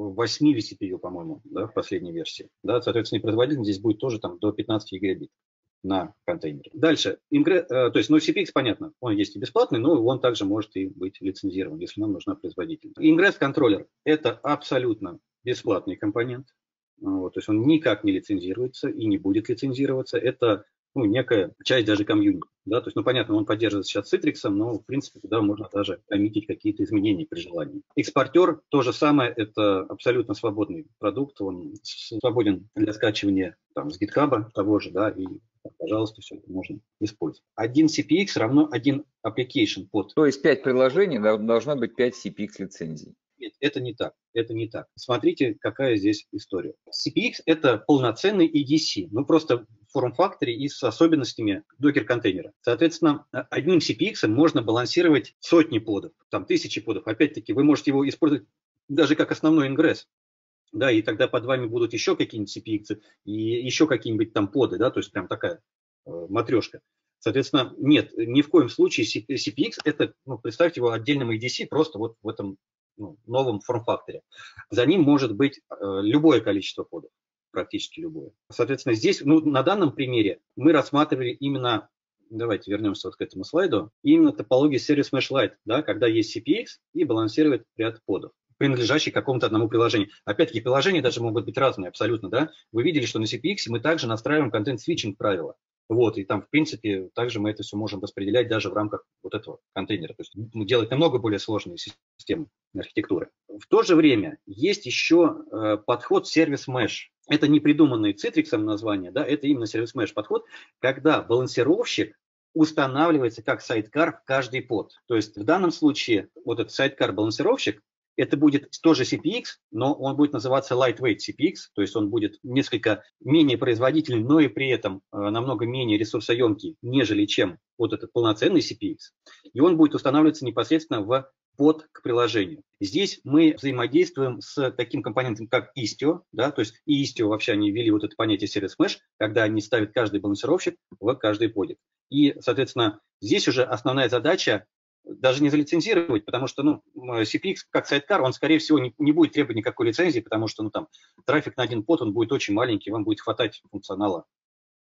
8 vCPU, по-моему, да, в последней версии. Да, соответственно, и производительность здесь будет тоже там, до 15 гигабит на контейнере. Дальше, то есть, CPX, понятно, он есть и бесплатный, но он также может и быть лицензирован, если нам нужна производительность. Ingress-контроллер – это абсолютно бесплатный компонент, то есть он никак не лицензируется и не будет лицензироваться. Это некая часть даже комьюнити. Да? То есть, понятно, он поддерживается сейчас Citrix, но, в принципе, туда можно даже коммитить какие-то изменения при желании. Экспортер – то же самое, это абсолютно свободный продукт, он свободен для скачивания там, с GitHub того же, да, и, пожалуйста, все это можно использовать. Один CPX равно один application под. То есть 5 приложений должно быть 5 CPX лицензий. Нет, это не так. Это не так. Смотрите, какая здесь история. CPX – это полноценный EDC, просто в форм-факторе и с особенностями докер-контейнера. Соответственно, одним CPX можно балансировать сотни подов, там тысячи подов. Опять-таки, вы можете его использовать даже как основной ингресс. Да, и тогда под вами будут еще какие-нибудь CPX и еще какие-нибудь там поды, да, то есть прям такая матрешка. Соответственно, нет, ни в коем случае CPX – это, представьте его отдельным EDC просто вот в этом новом форм-факторе. За ним может быть любое количество подов, практически любое. Соответственно, здесь, на данном примере мы рассматривали именно, давайте вернемся вот к этому слайду, именно топологию Service Mesh Lite, да, когда есть CPX и балансирует ряд подов, принадлежащий какому-то одному приложению. Опять-таки, приложения даже могут быть разные абсолютно, да. Вы видели, что на CPX мы также настраиваем контент-свитчинг правила. И там, в принципе, также мы это все можем распределять даже в рамках вот этого контейнера. То есть делать намного более сложные системы архитектуры. В то же время есть еще подход Service Mesh. Это не придуманный Citrix название, да, это именно Service Mesh подход, когда балансировщик устанавливается как сайдкар в каждый под. То есть в данном случае вот этот сайдкар-балансировщик, это будет тоже CPX, но он будет называться lightweight CPX, то есть он будет несколько менее производительный, но и при этом намного менее ресурсоемкий, нежели чем вот этот полноценный CPX. И он будет устанавливаться непосредственно в под к приложению. Здесь мы взаимодействуем с таким компонентом, как Istio, да, то есть и Istio вообще они ввели вот это понятие Service Mesh, когда они ставят каждый балансировщик в каждый подик. И, соответственно, здесь уже основная задача даже не залицензировать, потому что CPX как сайдкар, он, скорее всего, не будет требовать никакой лицензии, потому что там трафик на один под, он будет очень маленький, вам будет хватать функционала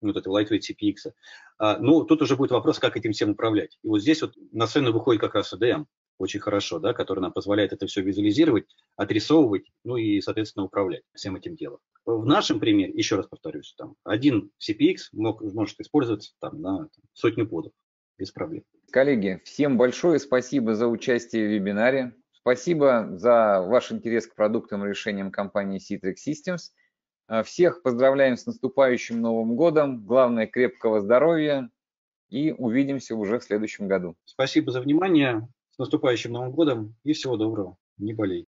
вот это Lightweight CPX. Но тут уже будет вопрос, как этим всем управлять. И вот здесь вот на сцену выходит как раз ADM, очень хорошо, да, который нам позволяет это все визуализировать, отрисовывать, ну и, соответственно, управлять всем этим делом. В нашем примере, еще раз повторюсь, там, один CPX может использоваться там, на сотню подов без проблем. Коллеги, всем большое спасибо за участие в вебинаре. Спасибо за ваш интерес к продуктам и решениям компании Citrix Systems. Всех поздравляем с наступающим Новым годом. Главное, крепкого здоровья. И увидимся уже в следующем году. Спасибо за внимание. С наступающим Новым годом и всего доброго. Не болей.